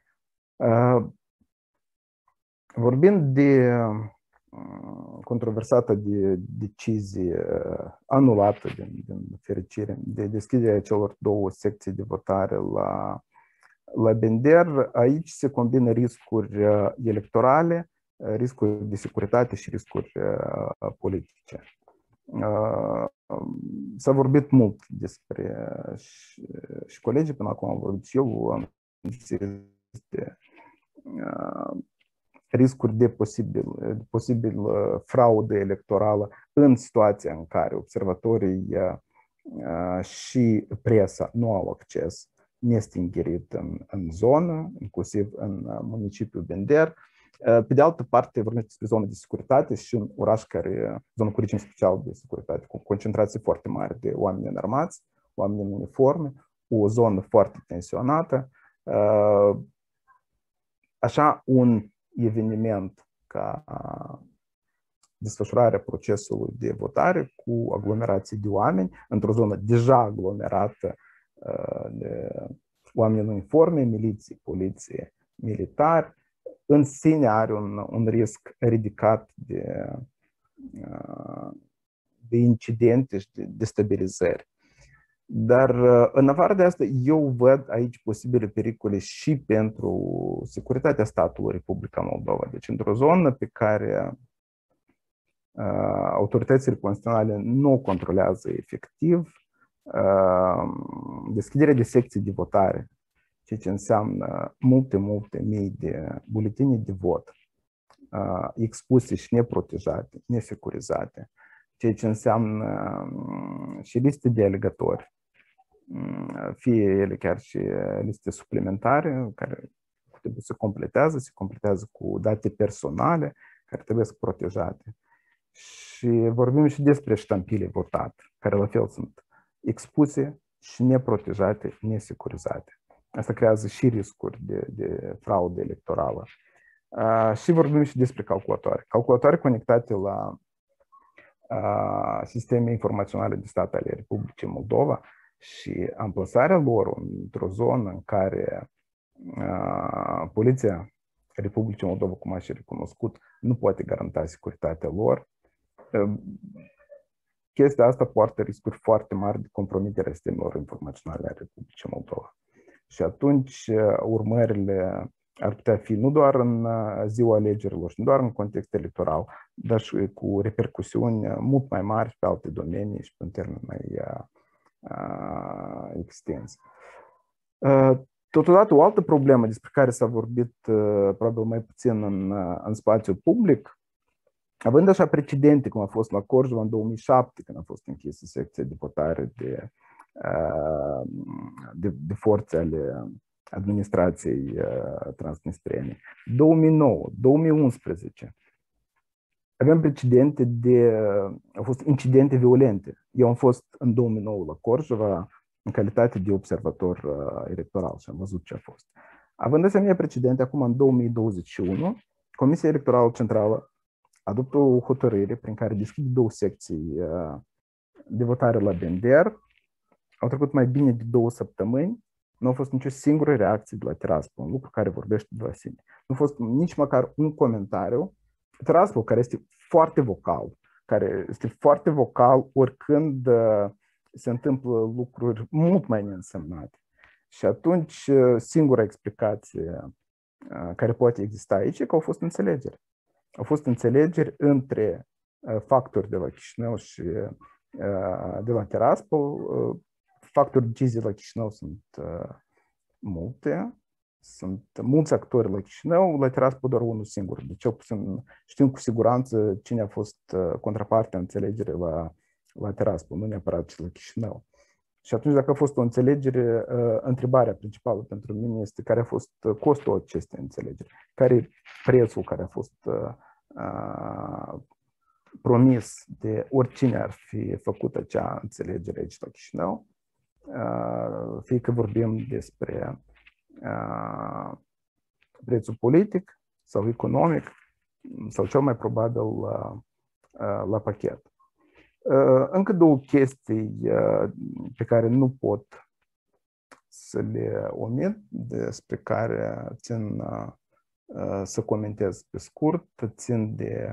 Vorbind de controversată de decizie anulată, din, din fericire, de deschiderea celor două secții de votare la, la Bender, aici se combină riscuri electorale, riscuri de securitate și riscuri politice. S-a vorbit mult despre, și, și colegii până acum au vorbit și eu, am zis de riscuri de posibil, posibil fraudă electorală în situația în care observatorii și presa nu au acces nestingerit în, în zonă, inclusiv în municipiul Bender. Pe de altă parte, vorbim despre zonă de securitate și un oraș care, zonă cu regim special de securitate, cu concentrație foarte mare de oameni înarmați, oameni în uniforme, o zonă foarte tensionată. Așa, un eveniment ca desfășurarea procesului de votare cu aglomerații de oameni într-o zonă deja aglomerată de oameni în uniforme, miliții, poliție, militari, în sine are un, un risc ridicat de, de incidente și de destabilizări. Dar în afară de asta, eu văd aici posibile pericole și pentru securitatea statului Republica Moldova. Deci într-o zonă pe care uh, autoritățile constituționale nu o controlează efectiv, uh, deschiderea de secții de votare, ceea ce înseamnă multe, multe mii de buletine de vot uh, expuse și neprotejate, nesecurizate, ceea ce înseamnă uh, și liste de alegători, fie ele chiar și liste suplimentare, care trebuie să completează, se completează cu date personale care trebuie să protejate. Și vorbim și despre ștampile votate, care la fel sunt expuse și neprotejate, nesecurizate. Asta creează și riscuri de, de fraudă electorală. Uh, și vorbim și despre calculatoare. Calculatoare conectate la uh, sisteme informaționale de stat ale Republicii Moldova și amplasarea lor într-o zonă în care uh, Poliția Republicii Moldova, cum aș fi recunoscut, nu poate garanta securitatea lor. Uh, chestia asta poartă riscuri foarte mari de compromitere a sistemelor informaționale ale Republicii Moldova. Și atunci urmările ar putea fi nu doar în ziua alegerilor, nu doar în context electoral, dar și cu repercusiuni mult mai mari pe alte domenii și pe un termen mai uh, extins. Uh, totodată, o altă problemă despre care s-a vorbit uh, probabil mai puțin în, uh, în spațiul public, având așa precedente, cum a fost la Corjova în două mii șapte, când a fost închisă secția de votare de, uh, de, de forțe ale administrației uh, transnistrene. două mii nouă, două mii unsprezece. Avem precedente de, uh, au fost incidente violente. Eu am fost în două mii nouă la Corjova în calitate de observator uh, electoral și am văzut ce a fost. Având asemenea precedente, acum în două mii douăzeci și unu, Comisia Electorală Centrală adoptă o hotărâre prin care deschide două secții uh, de votare la Bender. Au trecut mai bine de două săptămâni. Nu a fost nicio singură reacție de la Tiraspol, un lucru care vorbește de la sine. Nu a fost nici măcar un comentariu. Tiraspol, care este foarte vocal, care este foarte vocal oricând uh, se întâmplă lucruri mult mai neînsemnate. Și atunci uh, singura explicație uh, care poate exista aici e că au fost înțelegeri. Au fost înțelegeri între uh, factori de la Chișinău și uh, de la Tiraspol. Uh, Factori decizii la Chișinău sunt uh, multe, sunt mulți actori la Chișinău, la Tiraspol doar unul singur. Deci, cel puțin știm cu siguranță cine a fost uh, contrapartea înțelegere la, la Tiraspol, nu neapărat și la Chișinău. Și atunci, dacă a fost o înțelegere, uh, întrebarea principală pentru mine este care a fost costul acestei înțelegeri, care e prețul care a fost uh, uh, promis de oricine ar fi făcut acea înțelegere aici la Chișinău. Fie că vorbim despre uh, prețul politic sau economic sau cel mai probabil uh, uh, la pachet. Uh, încă două chestii uh, pe care nu pot să le omit, despre care țin uh, uh, să comentez pe scurt, țin de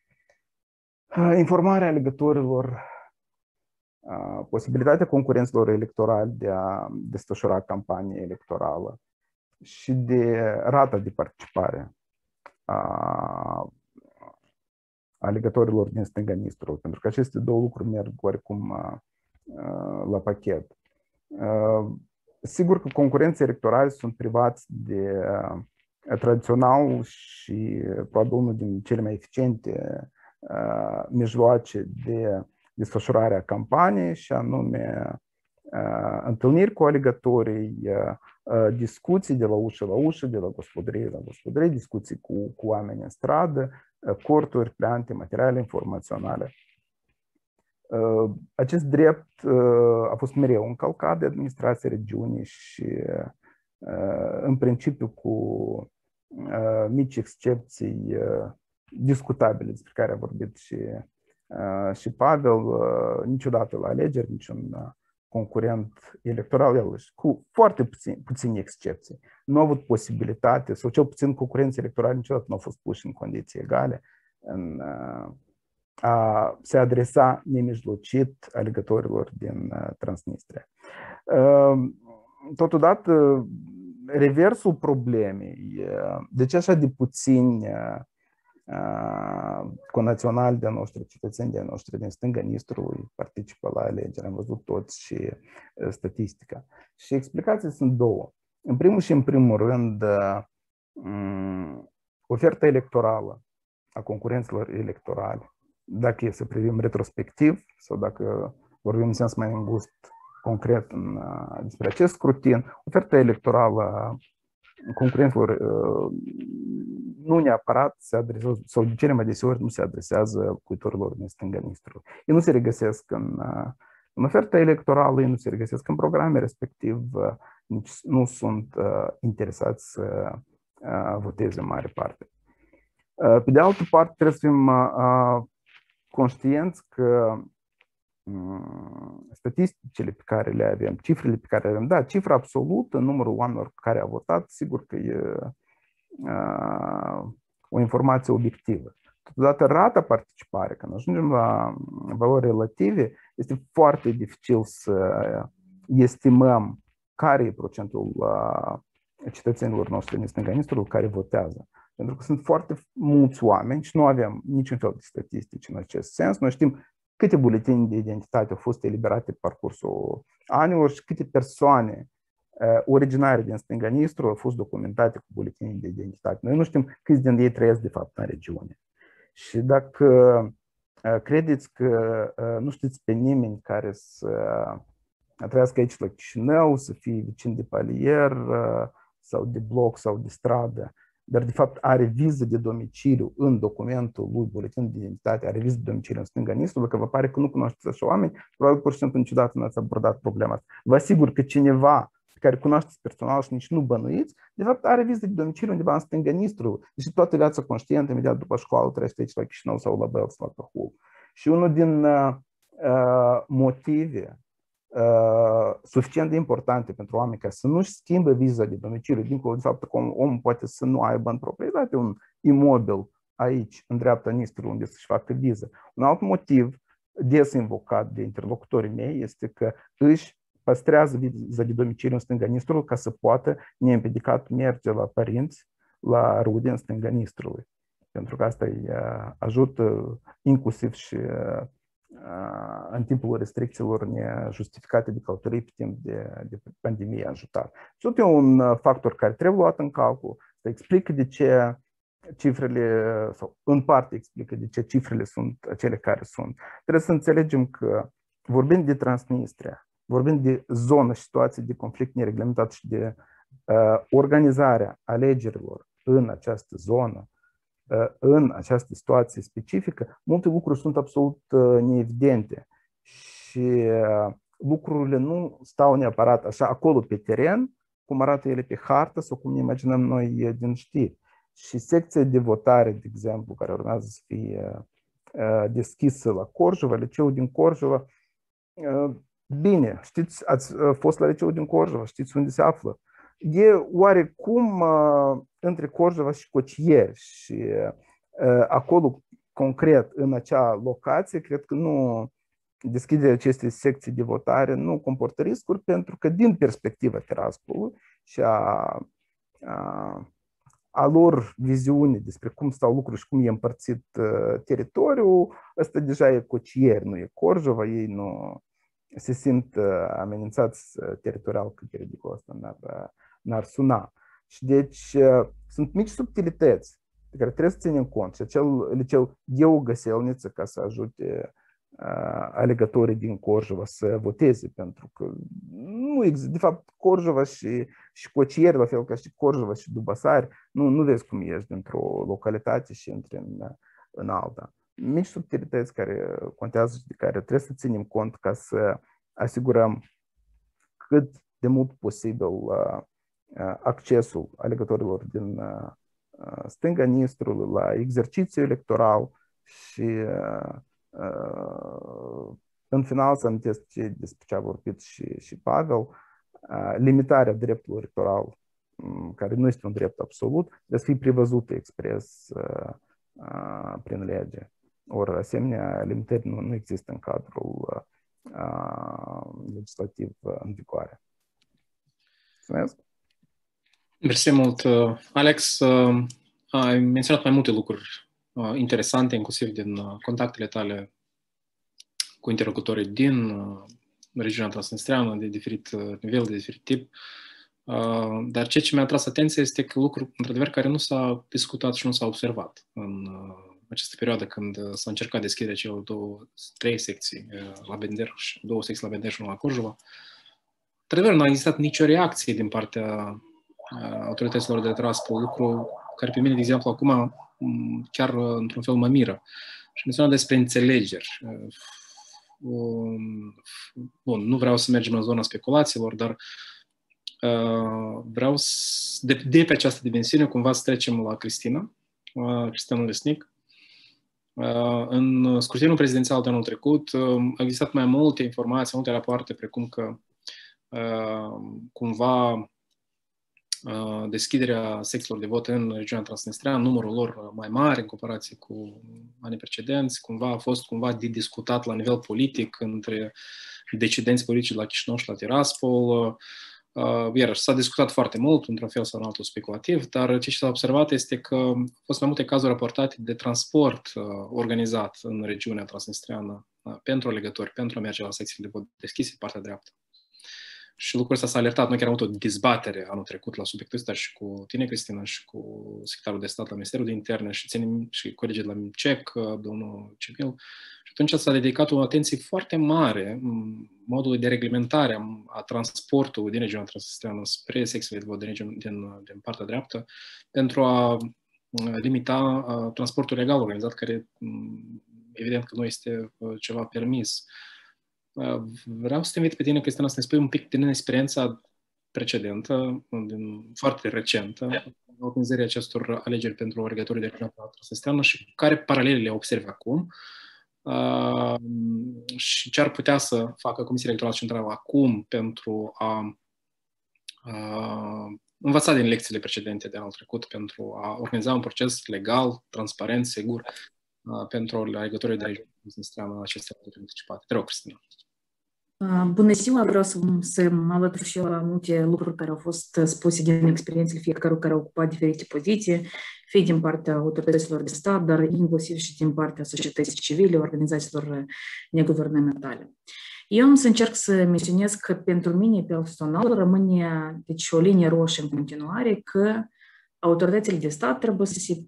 uh, informarea alegătorilor, posibilitatea concurenților electorali de a desfășura campanie electorală și de rata de participare a alegătorilor din stânga Nistrul, pentru că aceste două lucruri merg oricum la pachet. Sigur că concurenții electorali sunt privați de tradițional și probabil unul din cele mai eficiente mijloace de desfășurarea campaniei, și anume uh, întâlniri cu alegătorii, uh, discuții de la ușă la ușă, de la gospodărie la gospodărie, discuții cu, cu oameni în stradă, uh, corturi, plante, materiale informaționale. Uh, acest drept uh, a fost mereu încălcat de administrația regiunii și uh, în principiu cu uh, mici excepții uh, discutabile despre care a vorbit și Uh, și Pavel, uh, niciodată la alegeri, niciun uh, concurent electoral, el, cu foarte puțin, puține excepții, nu a avut posibilitate, sau cel puțin concurenții electorali niciodată nu au fost puși în condiții egale în uh, a se adresa nemijlocit alegătorilor din uh, Transnistria. Uh, totodată, reversul problemei, uh, de ce așa de puțini uh, conaționali de noștri, cetățeni de noștri din stânga Nistrului participă la alegeri. Am văzut toți și statistica. Și explicații sunt două. În primul și în primul rând, oferta electorală a concurenților electorali, dacă e să privim retrospectiv sau dacă vorbim în sens mai îngust, concret în, despre acest scrutin, oferta electorală concurenților nu neapărat se adresează, sau de cele mai deseori nu se adresează locuitorilor din stânga Nistrului. Ei nu se regăsesc în, în oferta electorală, ei nu se regăsesc în programe, respectiv nici nu sunt interesați să voteze în mare parte. Pe de altă parte, trebuie să fim conștienți că statisticile pe care le avem, cifrele pe care le avem, da, cifra absolută, numărul oamenilor care au votat, sigur că e uh, o informație obiectivă. Totodată, rata participare, când ajungem la valori relative, este foarte dificil să estimăm care e procentul uh, cetățenilor noștri din stânga Nistrului care votează. Pentru că sunt foarte mulți oameni și nu avem niciun fel de statistici în acest sens. Noi știm câte buletine de identitate au fost eliberate pe parcursul anilor și câte persoane uh, originare din stânga Nistrului au fost documentate cu buletine de identitate. Noi nu știm câți din ei trăiesc de fapt în regiune. Și dacă uh, credeți că uh, nu știți pe nimeni care să uh, trăiască aici la Chișinău, să fie vicin de palier uh, sau de bloc sau de stradă, dar de fapt are viză de domiciliu în documentul lui, buletin de identitate, are viză de domiciliu în stânga Nistrului, că vă pare că nu cunoașteți așa oameni, probabil pur și simplu niciodată nu ați abordat problema asta. Vă asigur că cineva pe care cunoașteți personal și nici nu bănuiți, de fapt are viză de domiciliu undeva în stânga Nistrului, deși toată viața conștientă, imediat după școală, trăiește aici la Chișinău sau la Bălți sau la Căhul. Și unul din uh, motive Uh, suficient de importante pentru oameni ca să nu-și schimbe viza de domiciliu, dincolo de faptul că omul poate să nu aibă în proprietate un imobil aici, în dreapta Nistrului, unde să-și facă viză. Un alt motiv des invocat de interlocutorii mei este că își păstrează viza de domiciliu în stânga Nistrului ca să poată neîmpiedicat merge la părinți, la rude în stânga Nistrului. Pentru că asta îi uh, ajută inclusiv și uh, în timpul restricțiilor nejustificate de călătorii pe timp de, de pandemie a ajutat. Și tot e un factor care trebuie luat în calcul, să explică de ce cifrele, sau în parte explică de ce cifrele sunt cele care sunt. Trebuie să înțelegem că vorbind de Transnistria, vorbind de zonă și situații de conflict nereglementat și de uh, organizarea alegerilor în această zonă, în această situație specifică, multe lucruri sunt absolut neevidente și lucrurile nu stau neapărat așa acolo pe teren, cum arată ele pe hartă sau cum ne imaginăm noi din știri. Și secția de votare, de exemplu, care urmează să fie deschisă la Corjova, liceul din Corjova, bine, știți, ați fost la liceul din Corjova, știți unde se află. E oarecum uh, între Corjova și Cocieri și uh, acolo, concret, în acea locație, cred că nu deschiderea acestei secții de votare nu comportă riscuri, pentru că din perspectiva Tiraspolului și a, a, a lor viziune despre cum stau lucrurile și cum e împărțit uh, teritoriul, ăsta deja e Cocieri, nu e Corjova, ei nu se simt uh, amenințați uh, teritorial, cât de ridicol asta n-ar, uh, n-ar suna. Și deci uh, sunt mici subtilități pe care trebuie să ținem cont. Și acel liceu e o găselniță ca să ajute uh, alegătorii din Corjova să voteze, pentru că nu există, de fapt, Corjova și, și Cocieri, la fel ca și Corjova și Dubasari, nu, nu vezi cum ești dintr-o localitate și intri în, în alta. Mici subtilități care contează și de care trebuie să ținem cont ca să asigurăm cât de mult posibil uh, accesul alegătorilor din uh, stânga Nistrului la exercițiul electoral și uh, uh, în final să amintesc ce, despre ce a vorbit și, și Pavel, uh, limitarea dreptului electoral, um, care nu este un drept absolut, trebuie să fie prevăzută expres uh, uh, prin lege. Ori asemenea limitări nu, nu există în cadrul uh, legislativ în vigoare. Mulțumesc! Mersi mult, Alex. Uh, ai menționat mai multe lucruri uh, interesante, inclusiv din uh, contactele tale cu interlocutorii din uh, regiunea transnistreană, de diferit uh, nivel, de diferit tip. Uh, dar ceea ce mi-a atras atenția este că lucruri, într-adevăr, care nu s-a discutat și nu s-a observat în uh, această perioadă când s-a încercat deschiderea celor două, trei secții la Bender și două secții la Bender și una la Corjova. Într-adevăr, nu a existat nicio reacție din partea autorităților de transport, lucru care pe mine, de exemplu, acum chiar într-un fel mă miră. Și menționa despre înțelegeri. Bun, nu vreau să mergem în zona speculațiilor, dar uh, vreau să, de, de pe această dimensiune cumva să trecem la Cristina, uh, Cristina Lesnic. Uh, în scrutinul prezidențial de anul trecut uh, au existat mai multe informații, multe rapoarte, precum că uh, cumva deschiderea secțiilor de vot în regiunea Transnistria, numărul lor mai mare în comparație cu anii precedenți, cumva a fost cumva discutat la nivel politic între decidenți politici la Chișinău și la Tiraspol. Iarăși s-a discutat foarte mult, într-un fel sau în altul speculativ, dar ce s-a observat este că au fost mai multe cazuri raportate de transport organizat în regiunea transnistriană pentru alegători, pentru a merge la secțiile de vot deschise, partea dreaptă. Și lucrul ăsta s-a alertat. Noi chiar am avut o dezbatere anul trecut la subiectul ăsta și cu tine, Cristina, și cu secretarul de stat la Ministerul de Interne și, ținem, și colegii de la C E C, domnul Cipil. Și atunci s-a dedicat o atenție foarte mare modului de reglementare a transportului din regiunea transnistreană spre secțiile de vot din, din, din partea dreaptă pentru a limita transportul legal organizat, care evident că nu este ceva permis. Vreau să te invit pe tine, Cristina, să ne spui un pic din experiența precedentă, din, foarte recentă, organizării acestor alegeri pentru alegătorii de regiunea transnistreană și care paralelele observi acum uh, și ce ar putea să facă Comisia Electorală Centrală acum pentru a uh, învăța din lecțiile precedente de anul trecut, pentru a organiza un proces legal, transparent, sigur, uh, pentru alegătorii de regiunea transnistreană în aceste alegeri anticipate. Te rog, Cristina. Bună ziua! Vreau să, să mă alătur și eu la multe lucruri care au fost spuse din experiențele fiecărui care a ocupat diferite poziții, fie din partea autorităților de stat, dar inclusiv și din partea societății civile, organizațiilor neguvernamentale. Eu am să încerc să menționez că pentru mine personal rămâne deci, o linie roșie în continuare că autoritățile de stat trebuie să se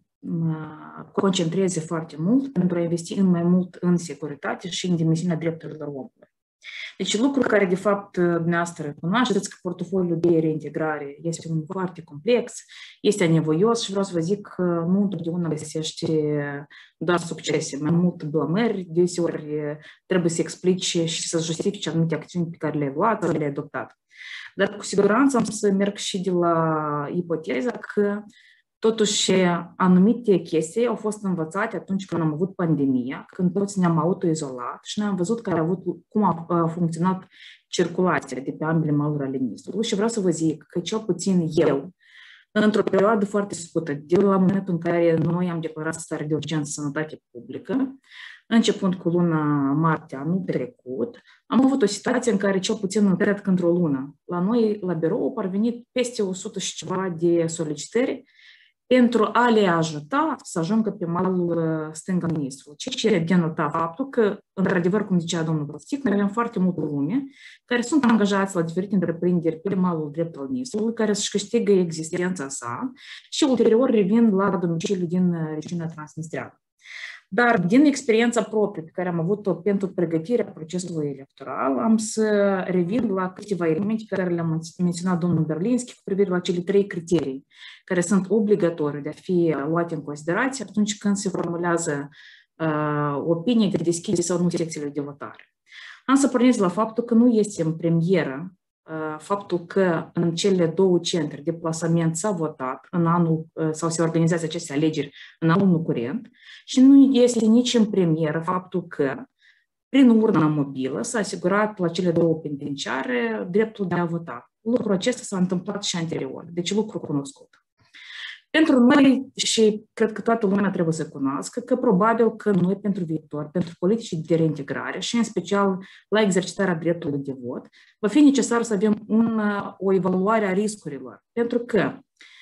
concentreze foarte mult pentru a investi în mai mult în securitate și în dimensiunea drepturilor omului. Deci lucru care, de fapt, dumneavoastră cunoașteți că portofoliul de reintegrare este unul foarte complex, este anevoios și vreau să vă zic că nu întotdeauna găsește doar succese, mai mult blamări, deseori trebuie să explice și să justifice anumite acțiuni pe care le-ai luat, le-ai adoptat. Dar cu siguranță am să merg și de la ipoteza că totuși, anumite chestii au fost învățate atunci când am avut pandemia, când toți ne-am autoizolat și noi am văzut care a avut, cum a funcționat circulația de pe ambele maluri ale Nistrului și vreau să vă zic că cel puțin eu, într-o perioadă foarte scurtă, de la momentul în care noi am declarat stare de urgență sănătate publică, începând cu luna martie anul trecut, am avut o situație în care cel puțin, cred că într-o lună, la noi, la birou, au parvenit peste o sută și ceva de solicitări pentru a le ajuta să ajungă pe malul stâng al Nistrului. Ce denota faptul că, într-adevăr, cum zicea domnul Prostic, noi avem foarte multă lume care sunt angajați la diferite întreprinderi pe malul drept al Nistrului, care își câștigă existența sa și ulterior revin la domiciliu din regiunea transnistreană. Dar din experiența proprie pe care am avut-o pentru pregătirea procesului electoral, am să revin la câteva elemente pe care le-am menționat domnul Berlinski cu privire la cele trei criterii care sunt obligatorii de a fi luate în considerație atunci când se formulează uh, opinii de deschide sau nu secțiile de votare. Am să pornesc la faptul că nu este în premieră faptul că în cele două centre de plasament s-a votat în anul, sau se organizează aceste alegeri în anul curent și nu este nici în premieră faptul că prin urna mobilă s-a asigurat la cele două penitenciare dreptul de a vota. Lucrul acesta s-a întâmplat și anterior, deci lucru cunoscut. Pentru noi, și cred că toată lumea trebuie să cunoască, că probabil că noi pentru viitor, pentru politici de reintegrare și în special la exercitarea dreptului de vot, va fi necesar să avem un, o evaluare a riscurilor. Pentru că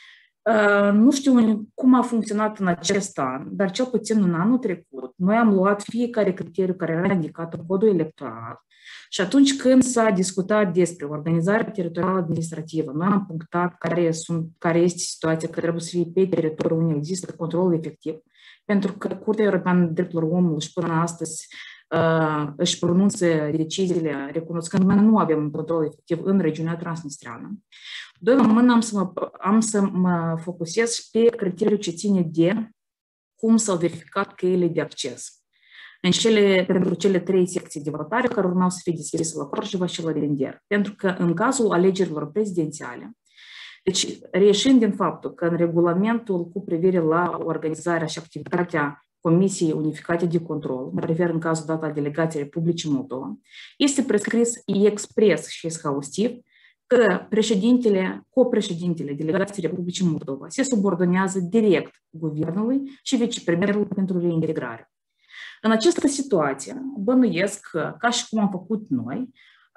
uh, nu știu cum a funcționat în acest an, dar cel puțin în anul trecut, noi am luat fiecare criteriu care era indicat în codul electoral. Și atunci când s-a discutat despre organizarea teritorială administrativă, noi am punctat care, sunt, care este situația, că trebuie să fie pe teritoriul unde există controlul efectiv, pentru că Curtea Europeană de Drepturile Omului și până astăzi își pronunțe deciziile recunoscând că nu avem un control efectiv în regiunea transnistreană. Doi, la mână am să mă, am să mă focusez pe criteriul ce ține de cum s-au verificat căile de acces în cele, pentru cele trei secții de votare care urmau să fie deschise la Corjova și la Dender. Pentru că în cazul alegerilor prezidențiale, deci reieșind din faptul că în regulamentul cu privire la organizarea și activitatea Comisiei Unificate de Control, mă refer în cazul dat al Delegației Republicii Moldova, este prescris expres și exhaustiv că președintele, copreședintele Delegației Republicii Moldova se subordonează direct guvernului și vicepremierului pentru reintegrare. În această situație, bănuiesc că, ca și cum am făcut noi,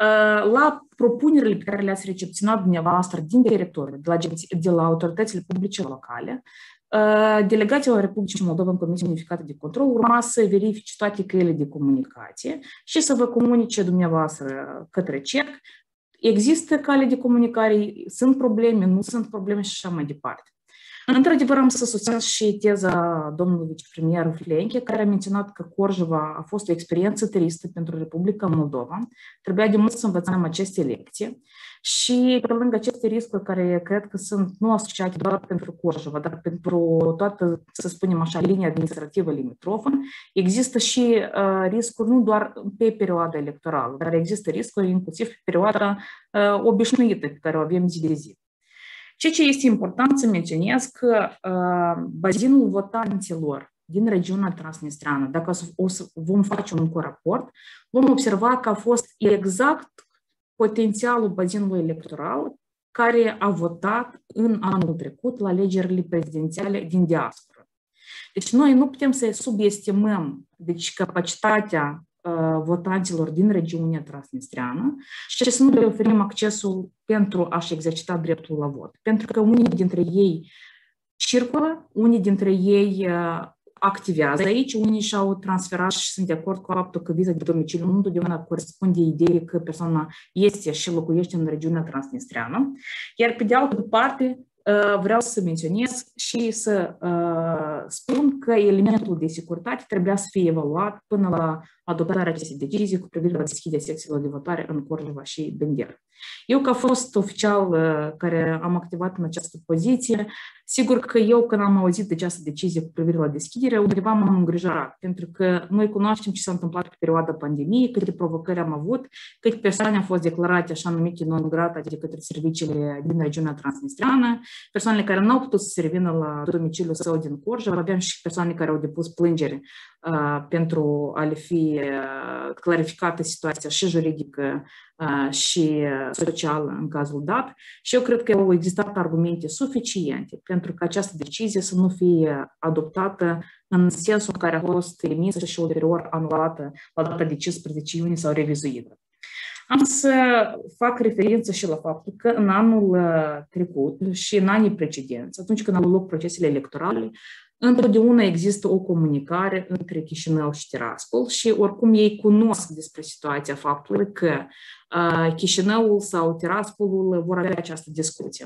la propunerile pe care le-ați recepționat dumneavoastră din teritoriu, de la, de la autoritățile publice locale, Delegația Republicii Moldova în Comisia Unificată de Control urma să verifice toate căile de comunicație și să vă comunice dumneavoastră către C E C. Există cale de comunicare, sunt probleme, nu sunt probleme și așa mai departe. Într-adevăr, am să susțin și teza domnului vicepremier Flenche, care a menționat că Corjova a fost o experiență tristă pentru Republica Moldova. Trebuia de mult să învățăm aceste lecții și pe lângă aceste riscuri care cred că sunt nu asociate doar pentru Corjova, dar pentru toată, să spunem așa, linia administrativă limitrofă, există și uh, riscuri nu doar pe perioada electorală, dar există riscuri inclusiv pe perioada uh, obișnuită pe care o avem zi de zi. Ceea ce este important să menționez că uh, bazinul votanților din regiunea transnistreană, dacă o să vom face un coraport, vom observa că a fost exact potențialul bazinului electoral care a votat în anul trecut la alegerile prezidențiale din diaspora. Deci noi nu putem să subestimăm deci, capacitatea votanților din regiunea transnistreană și să nu le oferim accesul pentru a-și exercita dreptul la vot. Pentru că unii dintre ei circulă, unii dintre ei activează aici, unii și-au transferat și sunt de acord cu faptul că viza de domiciliu nu întotdeauna corespunde ideii că persoana este și locuiește în regiunea transnistreană. Iar pe de altă parte, vreau să menționez și să uh, spun că elementul de securitate trebuia să fie evaluat până la adoptarea acestei decizii cu privire la deschiderea secțiilor de votare în Corjova și Dender. Eu, ca fost oficial uh, care am activat în această poziție, sigur că eu, când am auzit de această decizie cu privire la deschidere, undeva m-am îngrijorat, pentru că noi cunoaștem ce s-a întâmplat pe perioada pandemiei, câte provocări am avut, câte persoane au fost declarate așa numite non grata de către serviciile din regiunea transnistreană, persoanele care nu au putut să se revină la domiciliul său din Corjova, aveam și persoane care au depus plângere uh, pentru a le fi uh, clarificată situația și juridică uh, și socială în cazul dat. Și eu cred că au existat argumente suficiente pentru ca această decizie să nu fie adoptată în sensul în care a fost emisă și ulterior anulată la data de cincisprezece iunie sau revizuită. Am să fac referință și la faptul că în anul trecut și în anii precedenți, atunci când au loc procesele electorale, întotdeauna există o comunicare între Chișinău și Tiraspol și oricum ei cunosc despre situația faptului că uh, Chișinăul sau Tiraspolul vor avea această discuție.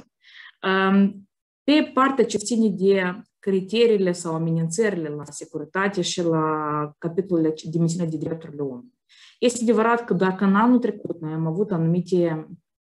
Um, pe partea ce ține de criteriile sau amenințările la securitate și la capitolul dimensiunea de drepturile omului. Este adevărat că dacă în anul trecut noi am avut anumite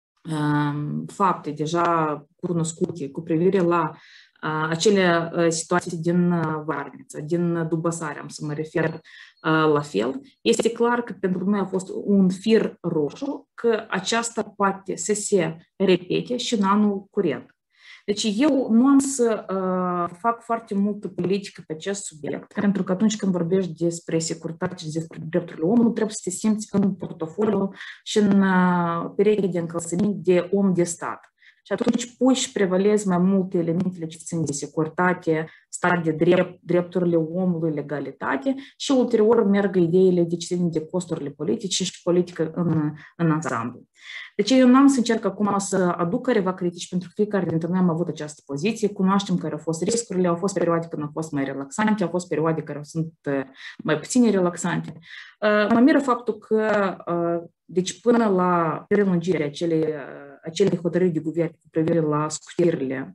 um, fapte deja cunoscute cu privire la uh, acele uh, situații din uh, Varnița, din Dubăsare, am să mă refer uh, la fel, este clar că pentru noi a fost un fir roșu că aceasta poate să se repete și în anul curent. Deci eu nu am să uh, fac foarte multă politică pe acest subiect, pentru că atunci când vorbești despre securitate și despre drepturile omului, trebuie să te simți în portofoliu și în uh, pereche de încălțăminte de om de stat. Și atunci pui și prevalezi mai multe elementele ce țin de securitate, stat de drept, drepturile omului, legalitate și ulterior merg ideile de ce țin de costurile politice și politică în, în ansamblu. Deci eu n-am să încerc acum să aduc careva critici, pentru că fiecare dintre noi am avut această poziție, cunoaștem care au fost riscurile, au fost perioade când au fost mai relaxante, au fost perioade care sunt mai puțin relaxante. Mă miră faptul că, deci până la prelungirea acelei, acelei hotărâri de guvern cu privire la scutirile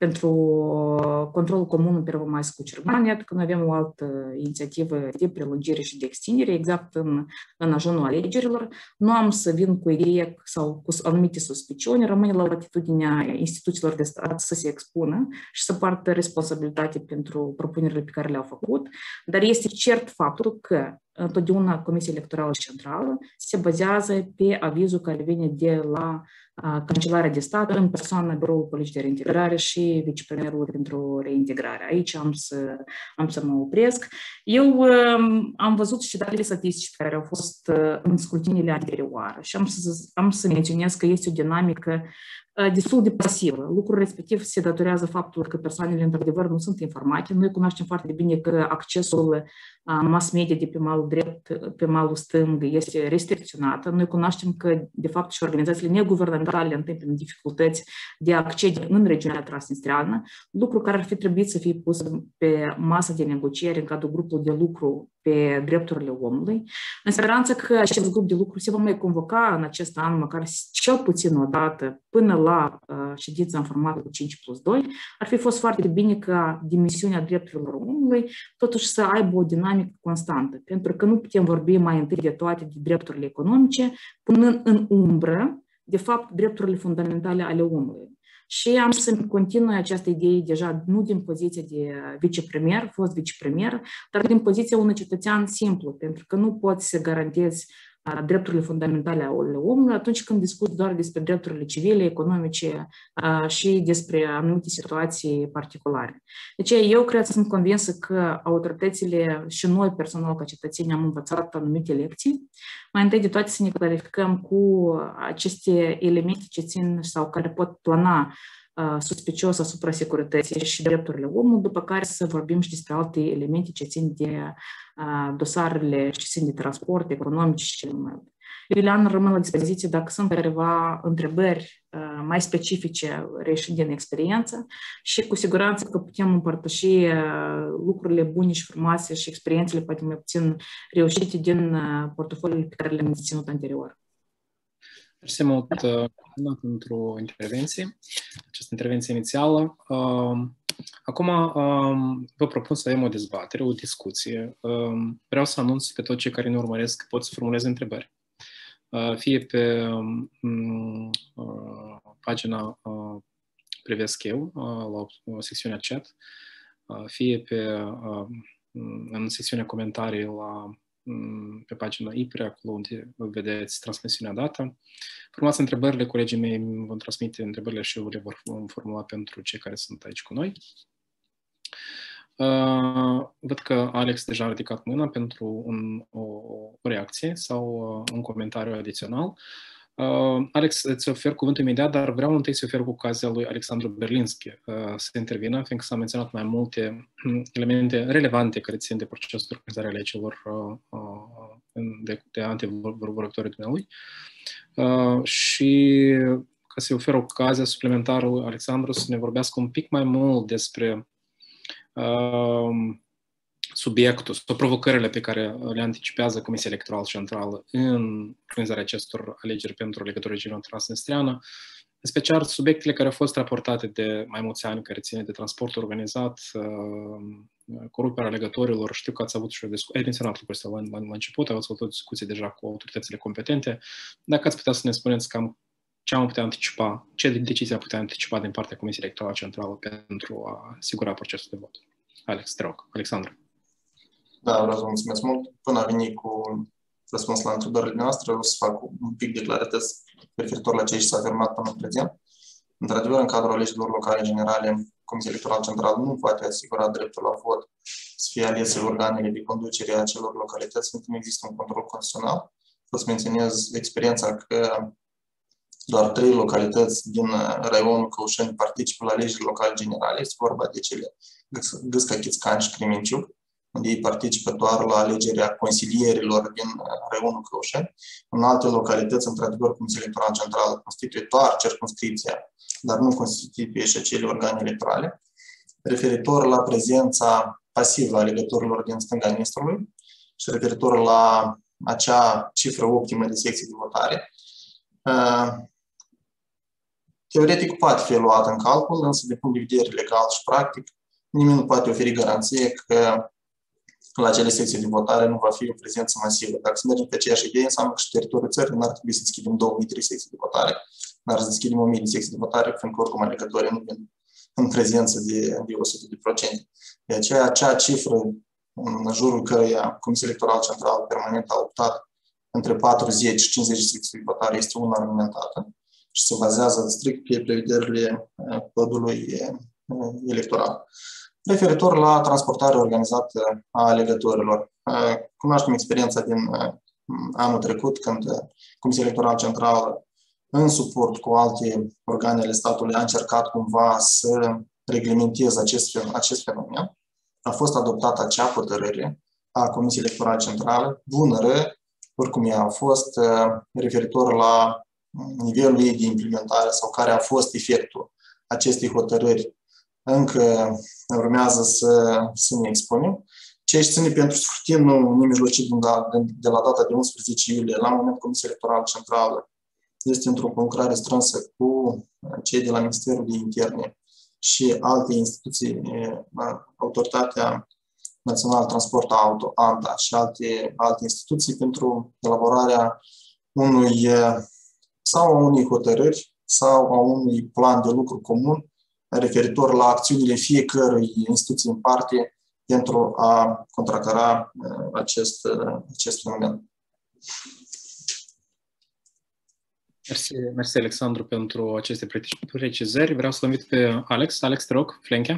pentru controlul comun în Первомайск cu Cermani. Iată că noi avem o altă inițiativă de prelungire și de extindere, exact în, în ajunul alegerilor. Nu am să vin cu idee sau cu anumite suspiciuni, rămâne la latitudinea instituțiilor de stat să se expună și să poartă responsabilitate pentru propunerile pe care le-au făcut, dar este cert faptul că întotdeauna Comisia Electorală Centrală se bazează pe avizul care vine de la Cancelarea de Stat în persoana Biroului Politic de Reintegrare și vicepremierul pentru reintegrare. Aici am să, am să mă opresc. Eu um, am văzut și datele statistice care au fost uh, în scrutiniile anterioare și am să, am să menționez că este o dinamică uh, destul de pasivă. Lucrul respectiv se datorează faptului că persoanele într-adevăr nu sunt informate. Noi cunoaștem foarte bine că accesul uh, mass media de pe malul drept, pe malul stâng este restricționată. Noi cunoaștem că de fapt și organizațiile neguvernamentale întâmpină dificultăți de a accede în regiunea transnistreană, lucru care ar fi trebuit să fie pus pe masă de negociere în cadrul grupului de lucru pe drepturile omului, în speranță că acest grup de lucru se va mai convoca în acest an, măcar cel puțin o dată, până la uh, ședința în formatul cinci plus doi, ar fi fost foarte bine ca dimensiunea drepturilor omului totuși să aibă o dinamică constantă, pentru că nu putem vorbi mai întâi de toate de drepturile economice, punând în umbră, de fapt, drepturile fundamentale ale omului. Și am să continui această idee deja nu din poziția de vicepremier, fost vicepremier, dar din poziția unui cetățean simplu, pentru că nu poți să garantezi drepturile fundamentale ale omului atunci când discuți doar despre drepturile civile, economice și despre anumite situații particulare. Deci eu cred, sunt convinsă că autoritățile și noi personal ca cetățeni am învățat anumite lecții. Mai întâi de toate să ne clarificăm cu aceste elemente ce țin sau care pot plana suspicios asupra securității și drepturile omului, după care să vorbim și despre alte elemente ce țin de dosarele ce țin de transport, economice și cele mai alte. Iulian, rămân la dispoziție dacă sunt careva întrebări mai specifice reieșind din experiență și cu siguranță că putem împărtăși lucrurile bune și frumoase și experiențele poate mai puțin reușite din portofoliul pe care le-am ținut anterior. Mersi mult pentru intervenție, această intervenție inițială. Acum vă propun să avem o dezbatere, o discuție. Vreau să anunț pe toți cei care ne urmăresc că pot să formuleze întrebări. Fie pe pagina Privesc eu, la secțiunea chat, fie pe, în secțiunea comentarii la pe pagina I P R E, acolo unde vedeți transmisiunea dată. Formați întrebările, colegii mei îmi vor transmite întrebările și eu le vor formula pentru cei care sunt aici cu noi. Uh, văd că Alex deja a ridicat mâna pentru un, o, o reacție sau uh, un comentariu adițional. Uh, Alex, îți ofer cuvântul imediat, dar vreau întâi să ofer cu ocazia lui Alexandru Berlinski uh, să intervină, fiindcă s-au menționat mai multe elemente relevante care țin de procesul de organizare a alegerilor uh, uh, de, de antevorbitorii dumnealui. Uh, și ca să-i ofer ocazia suplimentară lui Alexandru să ne vorbească un pic mai mult despre uh, subiectul sau provocările pe care le anticipează Comisia Electorală Centrală în organizarea acestor alegeri pentru legătură regională transnistreană, în special subiectele care au fost raportate de mai mulți ani, care ține de transportul organizat, coruperea legătorilor. Știu că ați avut și o discuție, ați menționat lucrul ăsta la, la, la început, ați avut o discuție deja cu autoritățile competente. Dacă ați putea să ne spuneți cam ce am putea anticipa, ce decizii am putea anticipa din partea Comisiei Electorale Centrală pentru a asigura procesul de vot. Alex, te rog. Alexandru. Da, vreau să vă mulțumesc mult. Până a venit cu răspuns la întrebările noastre, o să fac un pic de clarități referitor la ce s-a afirmat până în prezent. Într-adevăr, în cadrul alegerilor locale generale, Comisia Electorală Centrală nu poate asigura dreptul la vot să fie alese organele de conducere a acelor localități, pentru că nu există un control constituțional. O să menționez experiența că doar trei localități din raionul Căușeni participă la alegerile locale generale. Este vorba de cele Gâsca, Chițcan și Cremenciuc, unde ei participă doar la alegerea consilierilor din raionul Căușeni. În alte localități, într-adevăr, Comisia Electorală Centrală constituie doar circumscripția, dar nu constituie și acele organe electorale. Referitor la prezența pasivă a legătorilor din stânga Nistrului și referitor la acea cifră optimă de secții de votare, teoretic poate fi luat în calcul, însă din punct de vedere legal și practic, nimeni nu poate oferi garanție că la acele secții de votare nu va fi o prezență masivă. Dacă să mergem pe aceeași idee, înseamnă că și teritoriul țării n-ar trebui să deschidem două mii trei secții de votare, n-ar să deschidem o mie de secții de votare, pentru că oricum alegătorii nu vin în prezență de, de o sută de procente. De aceea, acea cifră în jurul căreia Comisia Electorală Centrală permanent a optat între patruzeci și cincizeci de secții de votare este una argumentată și se bazează strict pe prevederile codului electoral. Referitor la transportarea organizată a alegătorilor, cunoaștem experiența din anul trecut, când Comisia Electorală Centrală, în suport cu alte organe ale statului, a încercat cumva să reglementeze acest, acest fenomen. A fost adoptată acea hotărâre a Comisiei Electorale Centrale, bună, rău, oricum ea a fost, referitor la nivelul ei de implementare sau care a fost efectul acestei hotărâri. Încă urmează să, să ne expunem. Ce ține pentru scrutinul nemijlocit de la data de unsprezece iulie, la moment Comisia Electorală Centrală este într-o conlucrare strânsă cu cei de la Ministerul de Interne și alte instituții, Autoritatea Națională Transport Auto, ANTA și alte, alte instituții pentru elaborarea unui sau a unei hotărâri sau a unui plan de lucru comun referitor la acțiunile fiecărui instituție în parte pentru a contracara acest, acest fenomen. Mersi, mersi, Alexandru, pentru aceste precizări. Vreau să-l invit pe Alex. Alex, te rog, Flenchea.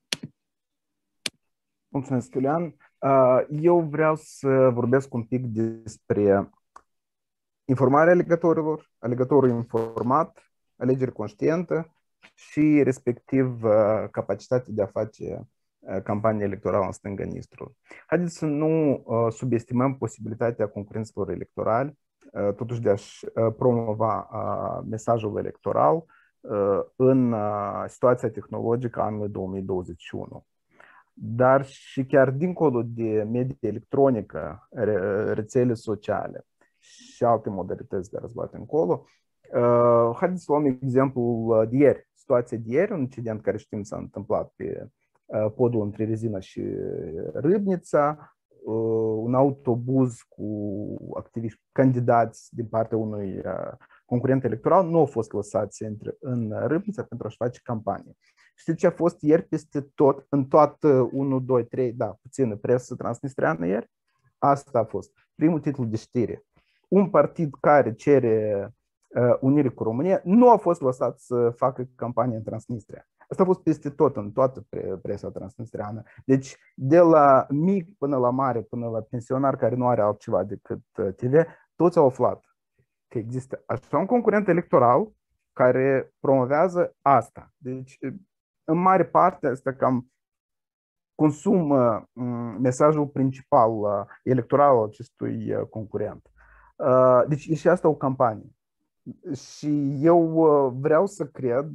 Mulțumesc, Iulian. Eu vreau să vorbesc un pic despre informarea alegătorilor, alegătorul informat, alegere conștientă și respectiv capacitatea de a face campanie electorală în stânga Nistrului. Haideți să nu subestimăm posibilitatea concurenților electorali, totuși de a-și promova mesajul electoral în situația tehnologică a anului două mii douăzeci și unu. Dar și chiar dincolo de media electronică, rețele sociale și alte modalități de a răzbate încolo, haideți să luăm exemplul de ieri, situația de ieri, un incident care știm s-a întâmplat pe podul între Rezina și Râbnița, un autobuz cu activiști candidați din partea unui concurent electoral nu au fost lăsați să intre în Râbnița pentru a-și face campanie. Știți ce a fost ieri peste tot, în toată unu, doi, trei, da, puțină presă transnistreană ieri? Asta a fost primul titlu de știre. Un partid care cere uh, unire cu România nu a fost lăsat să facă campanie în Transnistria. Asta a fost peste tot, în toată presa transnistreană. Deci, de la mic până la mare, până la pensionar care nu are altceva decât T V, toți au aflat că există așa un concurent electoral care promovează asta. Deci, în mare parte, asta cam consumă mesajul principal electoral al acestui concurent. Deci, e și asta o campanie. Și eu vreau să cred,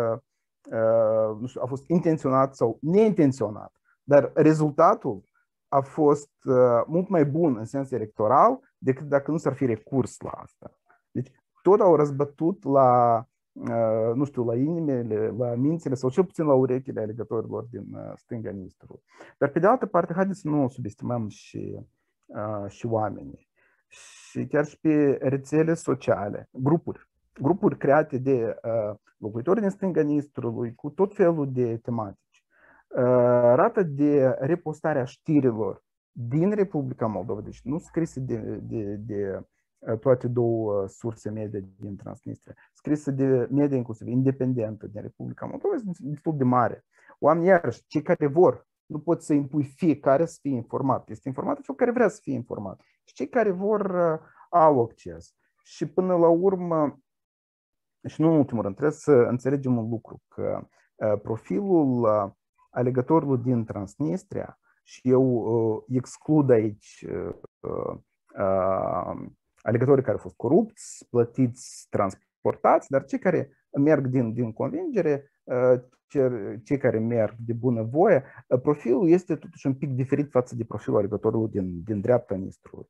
nu știu, a fost intenționat sau neintenționat, dar rezultatul a fost mult mai bun în sens electoral decât dacă nu s-ar fi recurs la asta. Deci, tot au răzbătut la, nu știu, la inimile, la mințile sau cel puțin la urechile alegătorilor din stânga Nistrului. Dar pe de altă parte, haideți să nu subestimăm și, și oamenii. Și chiar și pe rețele sociale, grupuri, grupuri create de uh, locuitori din stânga Nistrului cu tot felul de tematici. Uh, rata de repostare a știrilor din Republica Moldova, deci nu scrise de, de, de toate două surse media din Transnistria, scrise de media inclusiv independentă din Republica Moldova, este destul de mare. Oamenii, iarăși, cei care vor, nu pot să impui fiecare să fie informat. Este informat cel care vrea să fie informat. Și cei care vor uh, au acces. Și până la urmă, și nu în ultimul rând, trebuie să înțelegem un lucru, că uh, profilul uh, alegătorilor din Transnistria, și eu uh, exclud aici uh, uh, alegătorii care au fost corupți, plătiți, transportați, dar cei care merg din, din convingere, uh, cei care merg de bunăvoie, profilul este totuși un pic diferit față de profilul alegătorilor din, din dreapta Nistrului.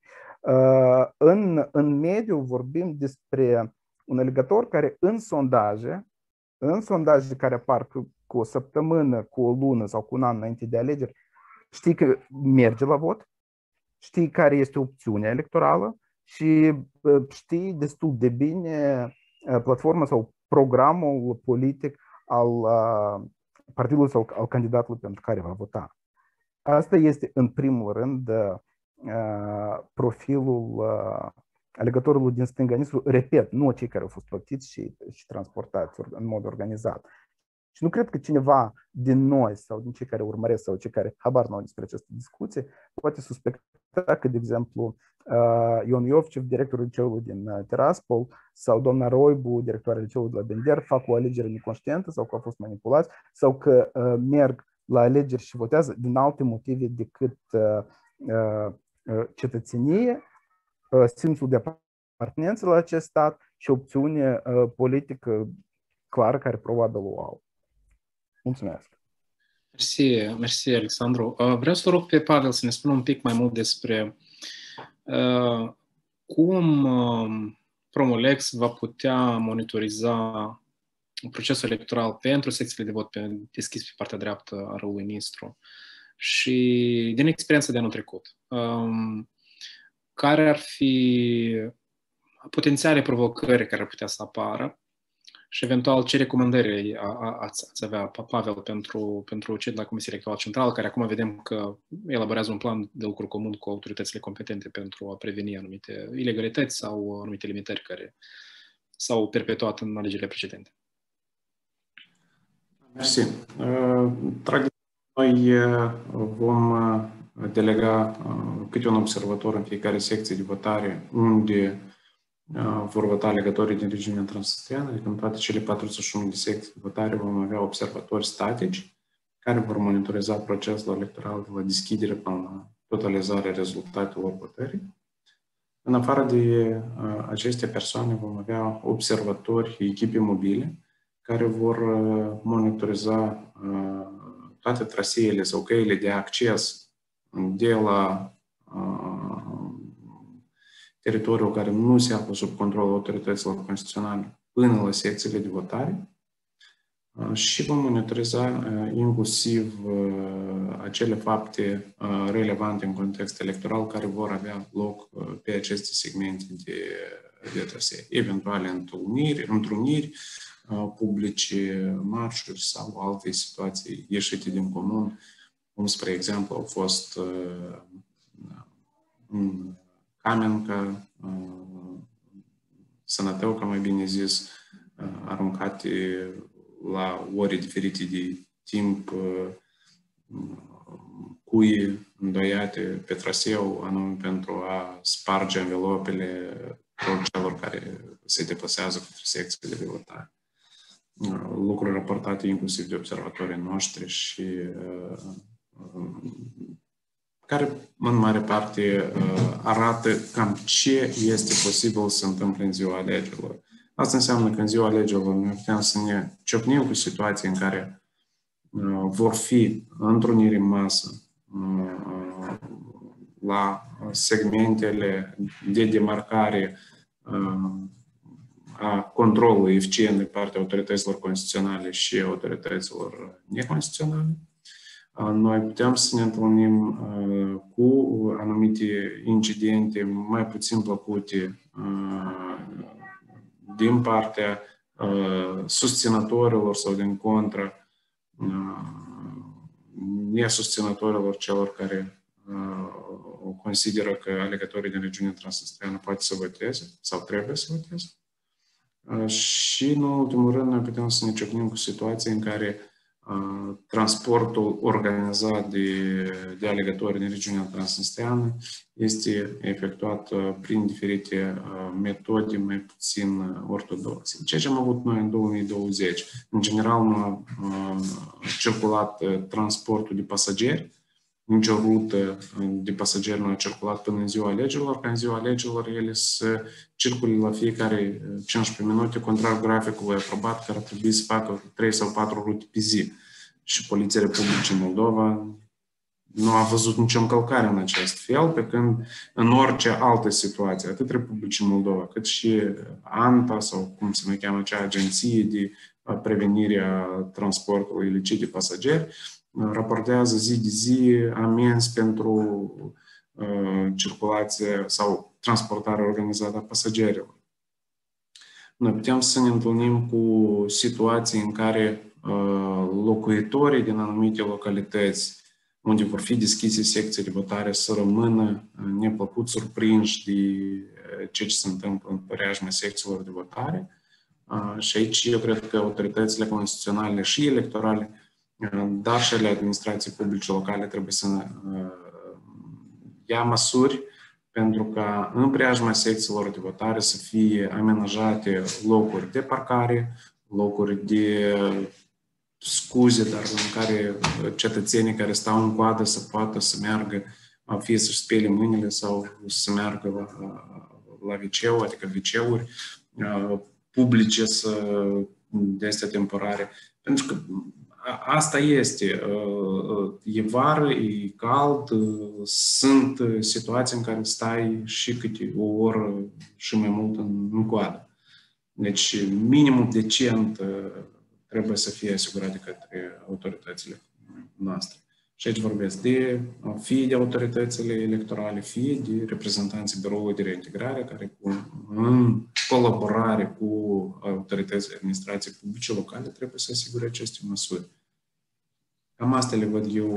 În, în mediu vorbim despre un alegător care în sondaje în sondaje care apar cu, cu o săptămână, cu o lună sau cu un an înainte de alegeri, știi că merge la vot, știi care este opțiunea electorală și știi destul de bine platforma sau programul politic al partidului sau al candidatului pentru care va vota. Asta este, în primul rând, profilul alegătorului din stânga Nistru, repet, nu cei care au fost plătiți și, și transportați în mod organizat. Și nu cred că cineva din noi sau din cei care urmăresc sau cei care habar n-au despre această discuție poate suspecta că, de exemplu, Ion Iovcev, directorul liceului din Tiraspol, sau doamna Roibu, directoarea liceului de la Bender, fac o alegere neconștientă sau că au fost manipulați sau că merg la alegeri și votează din alte motive decât cetățenie, simțul de apartenență la acest stat și opțiune politică clară care probabil o au. Mulțumesc! Mersi, mersi, Alexandru. Vreau să rog pe Pavel să ne spună un pic mai mult despre uh, cum uh, Promolex va putea monitoriza procesul electoral pentru secțiile de vot pe, deschis pe partea dreaptă a râului Nistru și din experiența de anul trecut. Um, care ar fi potențiale provocări care ar putea să apară și eventual ce recomandări ați, ați avea, Pavel, pentru, pentru cei de la Comisia Electorală Centrală, care acum vedem că elaborează un plan de lucru comun cu autoritățile competente pentru a preveni anumite ilegalități sau anumite limitări care s-au perpetuat în alegerile precedente. Mersi. Tradițional, noi vom delega câte un observator în fiecare secție de votare unde vor vota alegătorii din regiunea Transnistria, adică în toate cele patruzeci și unu de secții de votare vom avea observatori statici care vor monitoriza procesul electoral de la deschidere până la totalizarea rezultatelor votării. În afară de aceste persoane vom avea observatori, echipe mobile, care vor monitoriza toate traseele sau căile de acces de la teritoriul care nu se află sub controlul autorităților constituționale până la secțiile de votare și vom monitoriza inclusiv acele fapte relevante în context electoral care vor avea loc pe aceste segmente de, de trasee. Eventuale întâlniri, întruniri publice, marșuri sau alte situații ieșite din comun, cum spre exemplu au fost în Camenca, Sănătăuca, mai bine zis, aruncate la ore diferite de timp, cui îndoiate pe traseu, anume pentru a sparge învelopele celor care se deplasează către secțiile de votare. Lucruri raportate inclusiv de observatorii noștri și care, în mare parte, arată cam ce este posibil să întâmple în ziua alegerilor. Asta înseamnă că în ziua alegerilor noi putem să ne ciocnim cu situații în care vor fi întruniri în masă la segmentele de demarcare a controlului eficient de partea autorităților constituționale și autorităților neconstituționale. Noi putem să ne întâlnim cu anumite incidente mai puțin plăcute din partea susținătorilor sau din contra nesusținătorilor celor care consideră că alegătorii din regiunea Transnistria poate să voteze sau trebuie să voteze. Și, în ultimul rând, noi putem să ne ciocnim cu situații în care transportul organizat de, de alegători din regiunea transnistriană este efectuat prin diferite metode mai puțin ortodoxe. Ceea ce am avut noi în două mii douăzeci. În general, nu a circulat transportul de pasageri, nicio rută de pasageri nu a circulat până în ziua alegerilor, ca în ziua alegerilor ele să circule la fiecare cincisprezece minute, contrar graficului aprobat, care ar trebui să facă trei sau patru rute pe zi. Și Poliția Republicii Moldova nu a văzut nicio încălcare în acest fel, pe când în orice altă situație, atât Republicii Moldova, cât și ANPA, sau cum se mai cheamă acea agenție de prevenire a transportului ilicit de pasageri, raportează zi de zi amenzi pentru uh, circulație sau transportare organizată a pasagerilor. Noi putem să ne întâlnim cu situații în care uh, locuitorii din anumite localități unde vor fi deschise secții de votare să rămână neplăcut surprinși de ceea ce se întâmplă în preajma secțiilor de votare. Și aici eu cred că autoritățile constituționale și electorale, dar și ale administrației publice locale trebuie să ia măsuri pentru ca în preajma secțiilor de votare să fie amenajate locuri de parcare, locuri de scuze, dar în care cetățenii care stau în coadă să poată să meargă, fie să-și spele mâinile sau să meargă la, la viceu, adică viceuri publice să, de astea temporare. Pentru că asta este. E vară, e cald, sunt situații în care stai și câte o oră și mai mult în, în coadă. Deci minimum decent trebuie să fie asigurat de către autoritățile noastre. Și aici vorbesc de, fie de autoritățile electorale, fie de reprezentanții Biroului de Reintegrare, care cu, în colaborare cu autoritățile administrației publice locale trebuie să asigure aceste măsuri. Cam asta le văd eu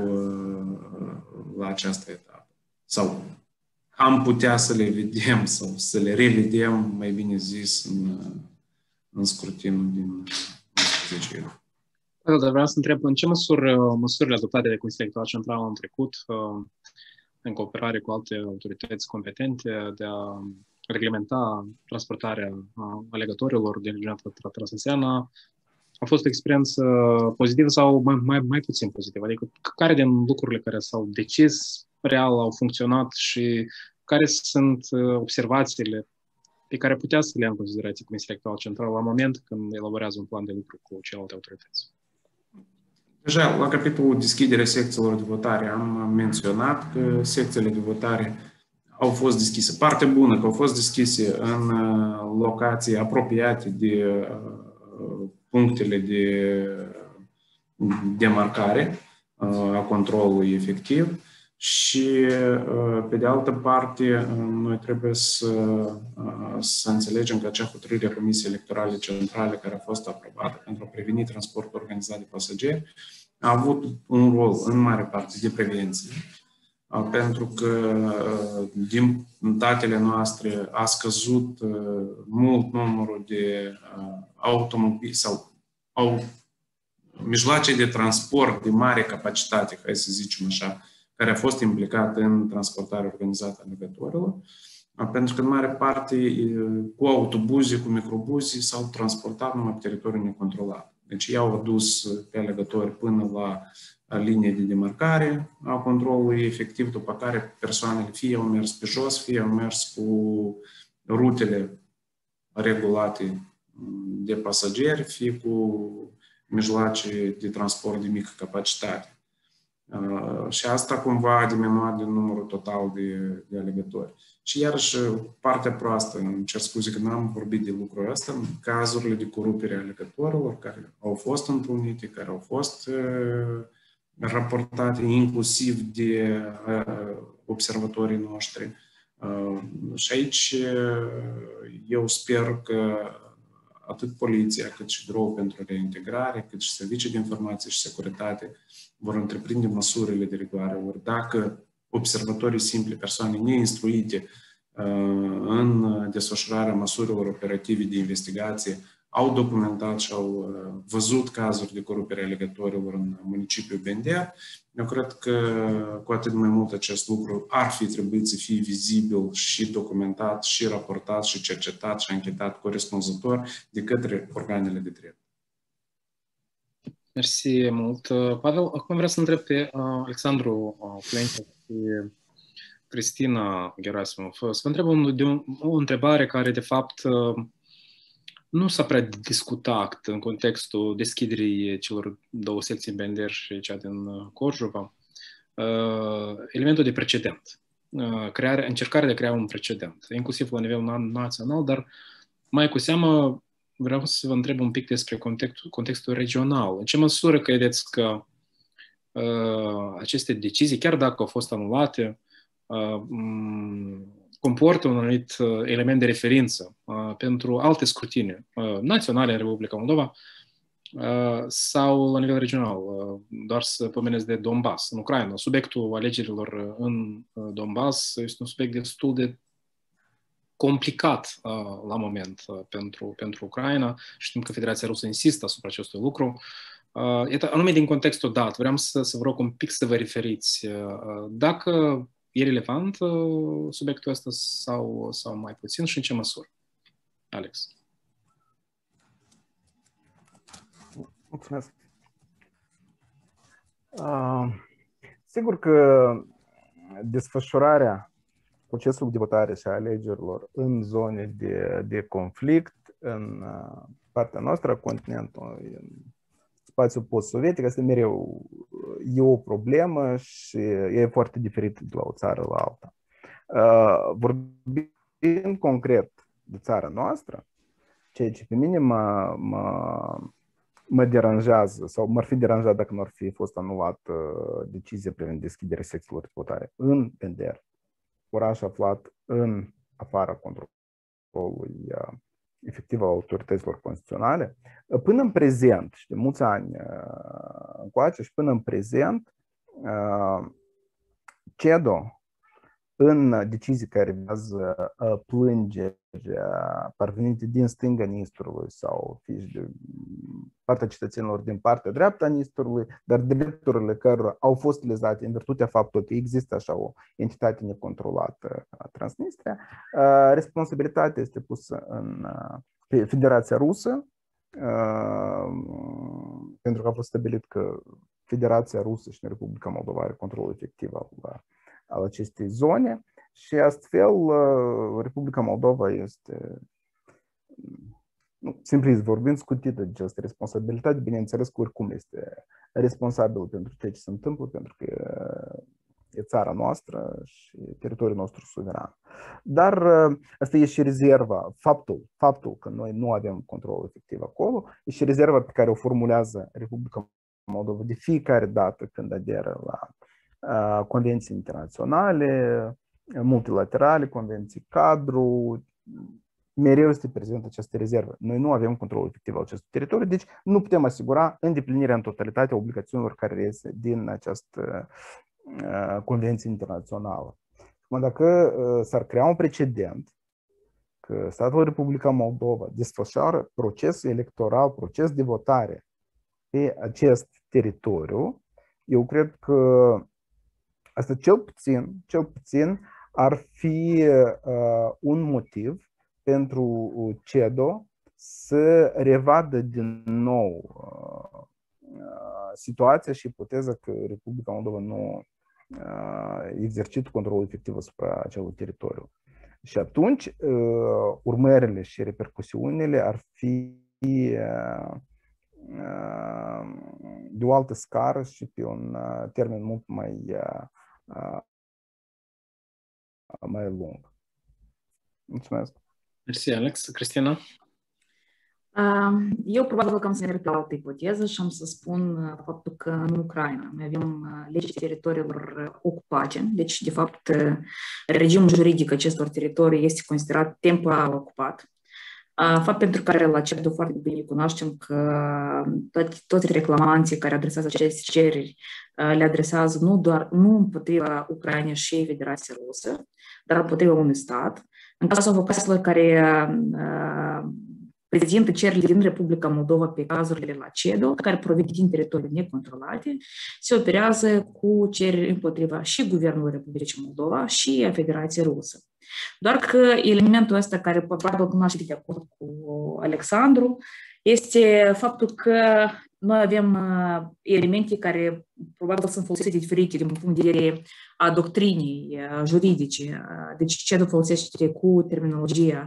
la această etapă. Sau am putea să le vedem sau să le revedem, mai bine zis, în, în scrutinul din zece iulie. Da, dar vreau să întreb în ce măsură măsurile adoptate de Consiliul Electoral Central în trecut, în cooperare cu alte autorități competente, de a reglementa transportarea alegătorilor din regiunea transalpină, a fost o experiență pozitivă sau mai, mai, mai puțin pozitivă? Adică care din lucrurile care s-au decis real au funcționat și care sunt observațiile pe care putea să le ia în considerație Consiliul Electoral Central la moment când elaborează un plan de lucru cu celelalte autorități? Deja, la capitolul deschiderea secțiilor de votare am menționat că secțiile de votare au fost deschise. Parte bună că au fost deschise în locații apropiate de punctele de demarcare a controlului efectiv și, pe de altă parte, noi trebuie să, să înțelegem că acea hotărâre a Comisiei Electorale Centrale care a fost aprobată pentru a preveni transportul organizat de pasageri a avut un rol în mare parte de prevenție, pentru că din datele noastre a scăzut mult numărul de automobili sau au, mijloace de transport de mare capacitate, hai să zicem așa, care a fost implicat în transportarea organizată a alegătorilor, pentru că în mare parte cu autobuze, cu microbuze s-au transportat numai pe teritoriul necontrolat. Deci i-au adus pe alegători până la linie de demarcare a controlului efectiv, după care persoanele fie au mers pe jos, fie au mers cu rutele regulate de pasageri, fie cu mijloace de transport de mică capacitate. Uh, și asta cumva a diminuat din numărul total de, de alegători. Și iarăși partea proastă, îmi cer scuze că n-am vorbit de lucrul ăsta, cazurile de corupere a alegătorilor care au fost întâlnite, care au fost uh, raportate inclusiv de uh, observatorii noștri. Uh, și aici uh, eu sper că atât poliția, cât și Biroul pentru Reintegrare, cât și Serviciul de Informație și Securitate vor întreprinde măsurile de rigoare. Ori dacă observatorii simpli, persoane neinstruite în desfășurarea măsurilor operative de investigație, au documentat și au văzut cazuri de corupere a alegătorilor în municipiul Bendea, eu cred că cu atât mai mult acest lucru ar fi trebuit să fie vizibil și documentat și raportat și cercetat și anchetat corespunzător de către organele de drept. Mersi mult. Pavel, acum vreau să întreb pe Alexandru Plentea și Cristina Gerasimov. Să vă întreb de o, o întrebare care, de fapt, nu s-a prea discutat în contextul deschiderii celor două secții Bender și cea din Corjova. elementul de precedent, crearea, încercarea de a crea un precedent, inclusiv la nivel național, dar mai cu seamă vreau să vă întreb un pic despre contextul, contextul regional. În ce măsură credeți că uh, aceste decizii, chiar dacă au fost anulate, uh, comportă un anumit element de referință uh, pentru alte scrutinii uh, naționale în Republica Moldova uh, sau la nivel regional? Uh, doar să pomenesc de Donbass, în Ucraina. Subiectul alegerilor în uh, Donbass este un subiect destul de complicat uh, la moment uh, pentru, pentru Ucraina. Știm că Federația Rusă insistă asupra acestui lucru. Uh, iată, anume din contextul dat, vreau să, să vă rog un pic să vă referiți uh, dacă e relevant uh, subiectul ăsta sau, sau mai puțin și în ce măsură. Alex. Mulțumesc. Uh, sigur că desfășurarea procesul de votare și a alegerilor în zone de, de conflict, în partea noastră a continentului, în spațiul post-sovietic, este mereu e o problemă și e foarte diferit de la o țară la alta. Vorbind concret de țara noastră, ceea ce pe mine mă, mă, mă deranjează, sau m-ar fi deranjat dacă nu ar fi fost anulată decizia privind deschiderea secțiilor de votare în P N D R, oraș aflat în afara controlului uh, efectiv al autorităților constituționale. Până în prezent, și de mulți ani uh, încoace, și până în prezent, uh, CEDO, în decizii care vizează uh, plângeri uh, parvenite din stânga Nistrului sau fiși de partea cetățenilor din partea dreaptă a Nistrului, dar drepturile care au fost lezate în virtutea faptului că există așa o entitate necontrolată a Transnistria, uh, responsabilitatea este pusă în uh, pe Federația Rusă, uh, pentru că a fost stabilit că Federația Rusă și Republica Moldova are controlul efectiv al al acestei zone și astfel Republica Moldova este, nu, simplu vorbind, scutită de această responsabilitate. Bineînțeles că oricum este responsabil pentru ceea ce se întâmplă, pentru că e țara noastră și teritoriul nostru suveran. Dar asta e și rezerva, faptul, faptul că noi nu avem control efectiv acolo, e și rezerva pe care o formulează Republica Moldova de fiecare dată când aderă la convenții internaționale, multilaterale, convenții cadru, mereu este prezentă această rezervă. Noi nu avem control efectiv al acestui teritoriu, deci nu putem asigura îndeplinirea în totalitate a obligațiunilor care reiese din această convenție internațională. Dacă s-ar crea un precedent că statul Republica Moldova desfășoară proces electoral, proces de votare pe acest teritoriu, eu cred că asta cel puțin, cel puțin ar fi uh, un motiv pentru CEDO să revadă din nou uh, situația și ipoteza că Republica Moldova nu uh, exercită controlul efectiv asupra acelui teritoriu. Și atunci uh, urmările și repercusiunile ar fi uh, de o altă scară și pe un termen mult mai, mai lung. Mulțumesc. Mersi, Alex. Cristina? Eu probabil că am să merg pe altă ipoteză și am să spun faptul că în Ucraina noi avem legea teritoriilor ocupate, deci de fapt regimul juridic acestor teritorii este considerat temporar ocupat. Fapt pentru care la CEDO foarte bine cunoaștem că toți, toți reclamanții care adresează aceste cereri le adresează nu doar nu împotriva Ucrainei și Federației Rusă, dar împotriva unui stat. În cazul avocaților care uh, prezintă cererile din Republica Moldova pe cazurile la CEDO, care provin din teritorii necontrolate, se operează cu cereri împotriva și Guvernului Republicii Moldova și a Federației Rusă. Doar că elementul ăsta, care probabil că nu aș fi de acord cu Alexandru, este faptul că noi avem elemente care probabil sunt folosite diferite din punct de vedere a doctrinii juridice. Deci CEDO folosește cu terminologia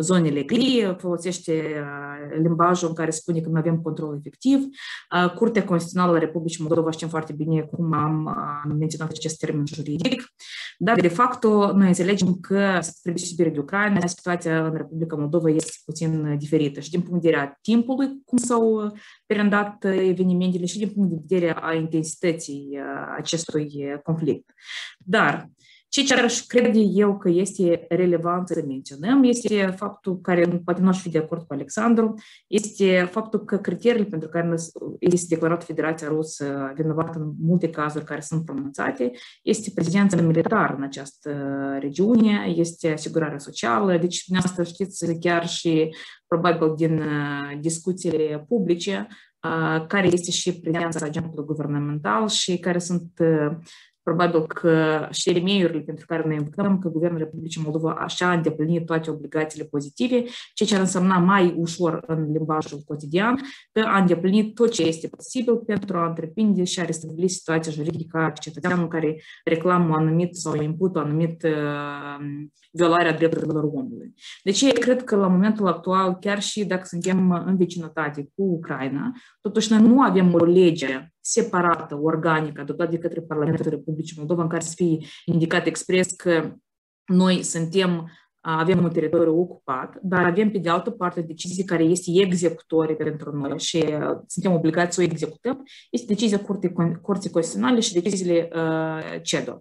zonele gri, folosește limbajul în care spune că nu avem control efectiv. Curtea Constituțională a Republicii Moldova, știm foarte bine cum am menționat acest termen juridic, dar de fapt noi înțelegem că spre deosebire de Ucraina, situația în Republica Moldova este puțin diferită și din punct de vedere a timpului, cum s-au perendat evenimentele și din punct de vedere a intensității acestui conflict. Dar ce ce aș crede eu că este relevant să menționăm este faptul care, poate nu aș fi de acord cu Alexandru, este faptul că criteriile pentru care este declarat Federația Rusă vinovată în multe cazuri care sunt pronunțate este prezența militară în această regiune, este asigurarea socială, deci dumneavoastră știți chiar și probabil din discuțiile publice care este și prezența agentului guvernamental și care sunt probabil că și remeiurile pentru care noi invocăm că Guvernul Republicii Moldova așa a îndeplinit toate obligațiile pozitive, ceea ce ar însemna mai ușor în limbajul cotidian, că a îndeplinit tot ce este posibil pentru a întreprinde și a restabili situația juridică a cetățeanului care reclamă un anumit sau impută o anumită uh, violare a drepturilor omului. Deci, cred că la momentul actual, chiar și dacă suntem în vecinătate cu Ucraina, totuși noi nu avem o lege separată, organică, adoptată de către Parlamentul Republicii Moldova, în care să fie indicat expres că noi suntem, avem un teritoriu ocupat, dar avem pe de altă parte decizii care este executorie pentru noi și suntem obligați să o executăm, este decizia Curții, Curții Constituționale și deciziile uh, C E D O.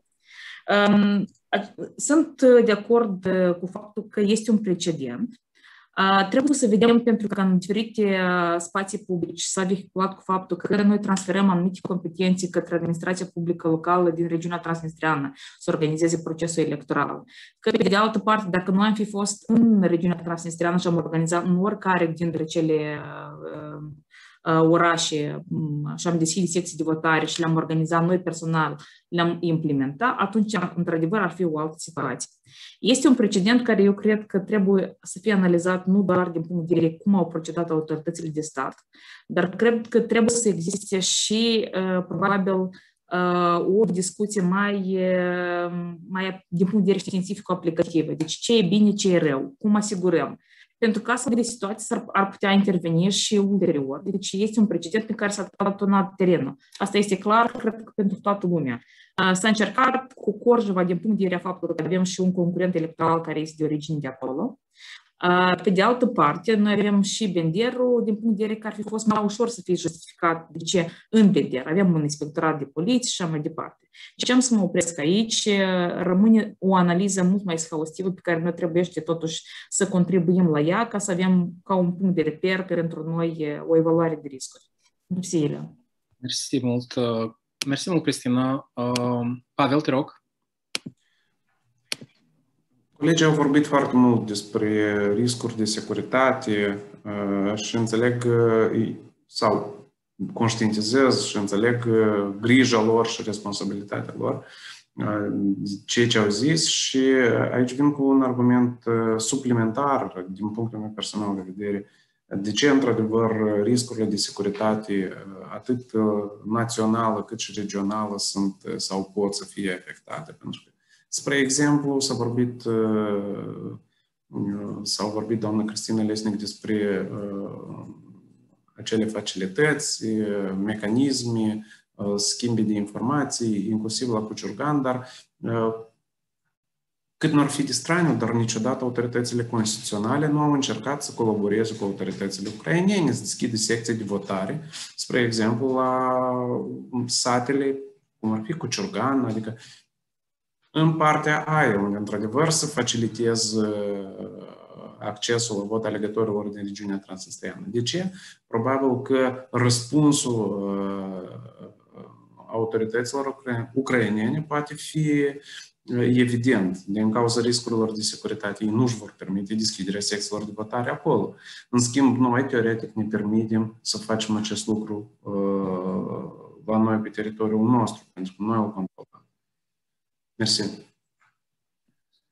Um, sunt de acord cu faptul că este un precedent. Uh, trebuie să vedem, pentru că în diferite spații publice s-a vehiculat cu faptul că noi transferăm anumite competențe către administrația publică locală din regiunea transnistreană să organizeze procesul electoral. Că, pe de altă parte, dacă noi am fi fost în regiunea transnistreană și am organizat în oricare dintre cele uh, orașe și am deschis secții de votare și le-am organizat noi personal, le-am implementat, atunci, într-adevăr, ar fi o altă situație. Este un precedent care eu cred că trebuie să fie analizat nu doar din punct de vedere cum au procedat autoritățile de stat, dar cred că trebuie să existe și, probabil, o discuție mai, mai din punct de vedere științific-aplicativă. Deci ce e bine, ce e rău, cum asigurăm. Pentru că astfel de situații ar putea interveni și ulterior. Deci este un precedent pe care s-a turnat terenul. Asta este clar, cred că pentru toată lumea. S-a încercat cu Corjova din punct de vedere a faptului că avem și un concurent electoral care este de origine de acolo. Pe de altă parte, noi avem și Benderu, din punct de vedere că ar fi fost mai ușor să fie justificat de ce în Benderu. Avem un inspectorat de poliție și așa mai departe. Și am să mă opresc aici, rămâne o analiză mult mai exhaustivă pe care noi trebuie totuși să contribuim la ea ca să avem ca un punct de reper pentru noi o evaluare de riscuri. Mersi, Ilia. Mersi mult. Mersi mult, Cristina. Pavel, te rog. Colegii au vorbit foarte mult despre riscuri de securitate și înțeleg sau conștientizez și înțeleg grija lor și responsabilitatea lor, ceea ce au zis, și aici vin cu un argument suplimentar din punctul meu personal de vedere. De ce, într-adevăr, riscurile de securitate, atât națională cât și regională, sunt sau pot să fie afectate? Pentru că, spre exemplu, s-a vorbit, s-au vorbit doamna Cristina Lesnic despre acele facilități, mecanisme, schimbi de informații, inclusiv la Cuciurgan, dar cât n-ar fi de straniu, dar niciodată autoritățile constituționale nu au încercat să colaboreze cu autoritățile ucrainene, să deschidă secții de votare, spre exemplu, la satele, cum ar fi Cuciurgan, adică în partea aia, unde, într-adevăr, să faciliteze accesul la vot alegătorilor din regiunea transnistreană. De ce? Probabil că răspunsul autorităților ucrainene poate fi evident. Din cauza riscurilor de securitate, ei nu își vor permite deschiderea secțiilor de votare acolo. În schimb, noi, teoretic, ne permitem să facem acest lucru la noi pe teritoriul nostru, pentru că noi o controlăm. Mersi.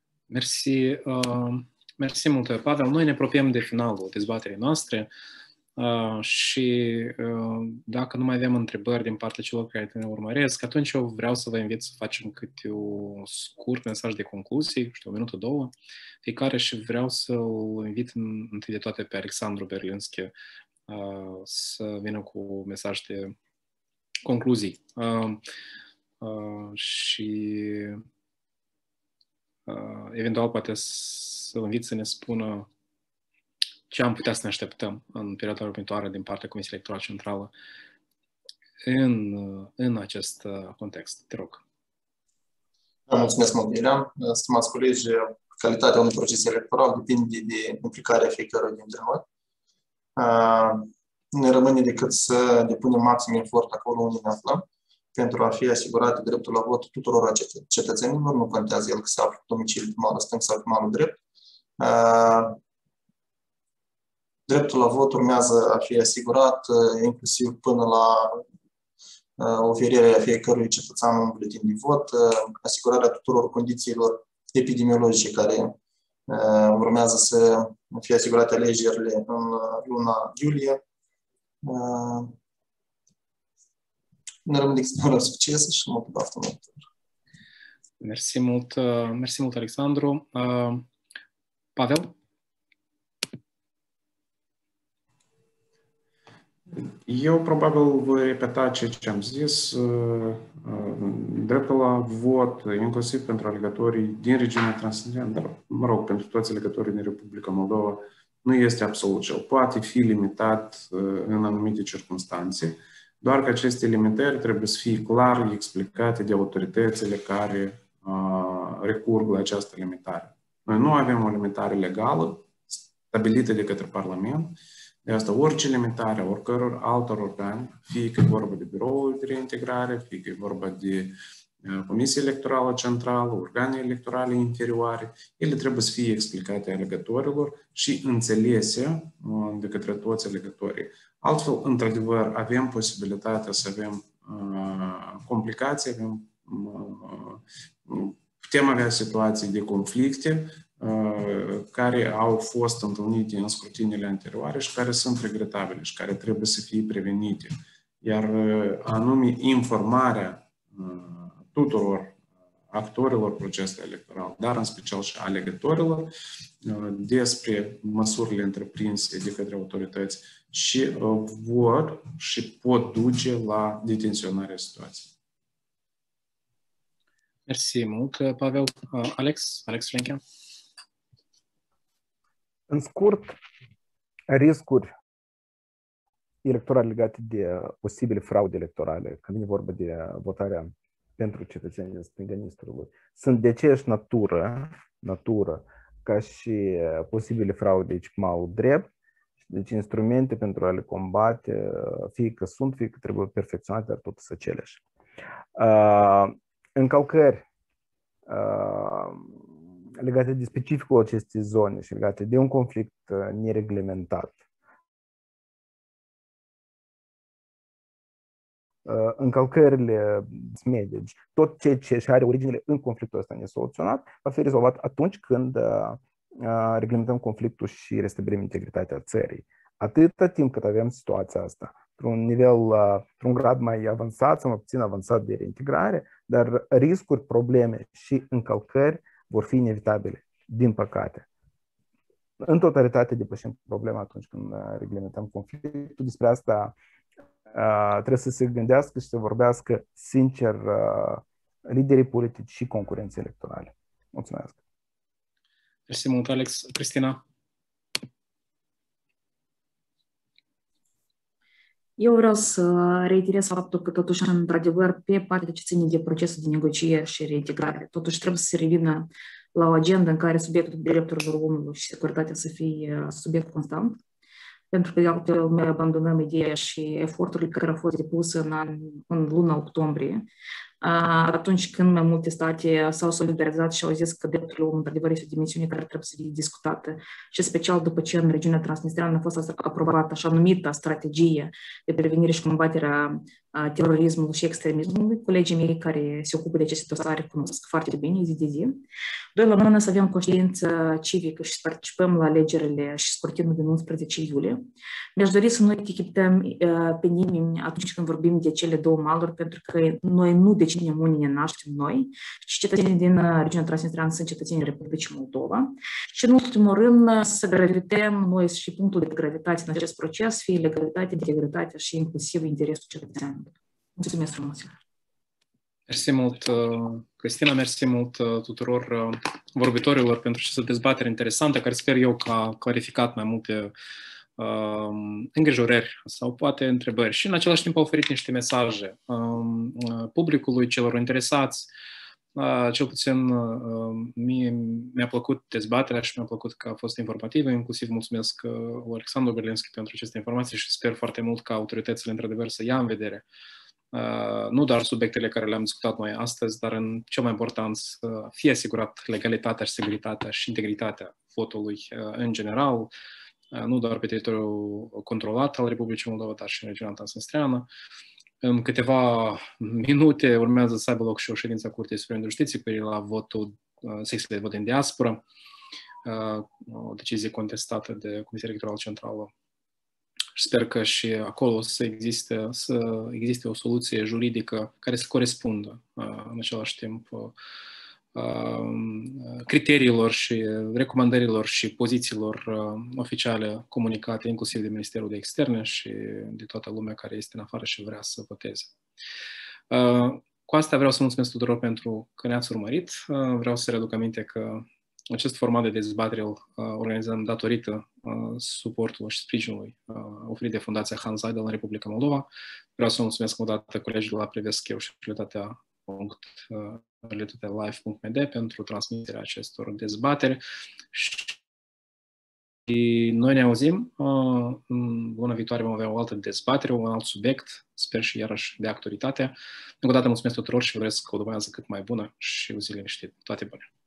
Mersi, uh, mersi mult, Pavel. Noi ne apropiem de finalul dezbaterii noastre. Uh, și uh, dacă nu mai avem întrebări din partea celor care ne urmăresc, atunci eu vreau să vă invit să facem câte un scurt mesaj de concluzie, știu, o minută, două, fiecare, și vreau să-l invit întâi de toate pe Alexandru Berlinski uh, să vină cu un mesaj de concluzii. Uh, uh, și uh, eventual poate să-l invit să ne spună ce am putea să ne așteptăm în perioada următoare din partea Comisiei Electorale Centrală în, în acest context. Te rog. Mulțumesc mult, Ilean. Stimați colegi, calitatea unui proces electoral depinde de implicarea fiecăruia dintre noi. Nu ne rămâne decât să depunem maxim efort acolo unde ne aflăm pentru a fi asigurat dreptul la vot tuturor cetățenilor, nu contează el că se află pe domiciliul pe malul stâng sau pe malul drept. Dreptul la vot urmează a fi asigurat, inclusiv până la oferirea fiecărui cetățean un buletin de vot, asigurarea tuturor condițiilor epidemiologice care urmează să fie asigurate alegerile în luna iulie. Ne rămâne să urăm succes și mult baftă mult. Mersi mult, mersi mult, Alexandru. Pavel? Eu probabil voi repeta ceea ce am zis. Dreptul la vot, inclusiv pentru alegătorii din regiunea Transnistria, dar, mă rog, pentru toți alegătorii din Republica Moldova, nu este absolut cel. Poate fi limitat în anumite circunstanțe, doar că aceste limitări trebuie să fie clar explicate de autoritățile care recurg la această limitare. Noi nu avem o limitare legală stabilită de către Parlament. De asta, orice limitare a oricăror altor organe, fie că e vorba de biroul de reintegrare, fie că e vorba de Comisia Electorală Centrală, organe electorale interioare, ele trebuie să fie explicate alegătorilor și înțelese de către toți alegătorii. Altfel, într-adevăr, avem posibilitatea să avem uh, complicații, avem, uh, putem avea situații de conflicte care au fost întâlnite în scrutiniile anterioare și care sunt regretabile și care trebuie să fie prevenite. Iar anume informarea tuturor actorilor procesului electoral, dar în special și alegătorilor, despre măsurile întreprinse de către autorități și vor și pot duce la detenționarea situației. Mersi mult, Pavel. Alex, Alex Renchea. În scurt, riscuri electorale legate de posibile fraude electorale, când vine vorba de votarea pentru cetățenii din stânga Nistrului, sunt de aceeași natură, natură ca și posibile fraude aici pe malul drept. Deci instrumente pentru a le combate, fie că sunt, fie că trebuie perfecționate, dar tot să aceleași. Uh, încălcări uh, legate de specificul acestei zone și legate de un conflict nereglementat. Încălcările medie, tot ce, ce și are originele în conflictul ăsta nesoluționat, va fi rezolvat atunci când reglementăm conflictul și restabilim integritatea țării. Atâta timp cât avem situația asta, într-un nivel, într-un grad mai avansat sau mai puțin avansat de reintegrare, dar riscuri, probleme și încălcări vor fi inevitabile, din păcate. În totalitate depășim problema atunci când reglementăm conflictul. Despre asta uh, trebuie să se gândească și să vorbească sincer uh, liderii politici și concurenții electorale. Mulțumesc! Mersi mult, Alex. Cristina? Eu vreau să reiterez faptul că totuși, într-adevăr, pe partea ce ține de procesul de negociere și reintegrare, totuși trebuie să se revină la o agendă în care subiectul drepturilor omului și securitatea să fie subiect constant, pentru că de altfel noi abandonăm ideea și eforturile care au fost depuse în, an, în luna octombrie atunci când mai multe state s-au solidarizat și au zis că drepturile omului, într-adevăr, este o dimensiune care trebuie să fie discutată și special după ce în regiunea transnistreană a fost aprobată așa numită strategie de prevenire și combaterea terorismului și extremismului. Colegii mei care se ocupă de aceste dosare cunosc foarte bine zi de zi. Doi la mână să avem conștiință civică și să participăm la alegerile și scrutinul din unsprezece iulie. Mi-aș dori să nu etichetăm pe nimeni atunci când vorbim de cele două maluri, pentru că noi nu decidem unii ne naștem noi și cetățenii din regiunea transnistreană sunt cetățenii Republicii Moldova. Și în ultimul rând să gravităm noi și punctul de gravitate în acest proces, fie legalitate, integritatea și inclusiv interesul cetățeanului. Mulțumesc frumos! Mersi mult, Cristina, mersi mult tuturor vorbitorilor pentru această dezbatere interesantă, care sper eu că a clarificat mai multe uh, îngrijorări sau poate întrebări și în același timp a oferit niște mesaje uh, publicului, celor interesați. Uh, cel puțin uh, mie mi-a plăcut dezbaterea și mi-a plăcut că a fost informativă, inclusiv mulțumesc uh, Alexandru Berlinski pentru aceste informații și sper foarte mult ca autoritățile într-adevăr să ia în vedere Uh, nu doar subiectele care le-am discutat noi astăzi, dar în cel mai important să fie asigurat legalitatea și securitatea și integritatea votului uh, în general, uh, nu doar pe teritoriul controlat al Republicii Moldova, dar și în regiunea transnistreană. În câteva minute urmează să aibă loc și o ședință a Curții Supreme de Justiție cu la votul uh, secției de vot în diaspora, uh, o decizie contestată de Comisia Electorală Centrală. Sper că și acolo să existe, să existe o soluție juridică care să corespundă în același timp criteriilor și recomandărilor și pozițiilor oficiale comunicate, inclusiv de Ministerul de Externe și de toată lumea care este în afară și vrea să voteze. Cu asta vreau să mulțumesc tuturor pentru că ne-ați urmărit. Vreau să readuc aminte că acest format de dezbatere îl uh, organizăm datorită uh, suportului și sprijinului uh, oferit de Fundația Hans Seidel în Republica Moldova. Vreau să mulțumesc o dată colegilor la Privesc Eu și realitatea live punct m d pentru transmiterea acestor dezbateri. Și noi ne auzim. Uh, în luna viitoare vom avea o altă dezbatere, un alt subiect, sper și iarăși de actualitate. Încă o dată mulțumesc tuturor și vă doresc o după amiază cât mai bună și o zi liniștită. Toate bune!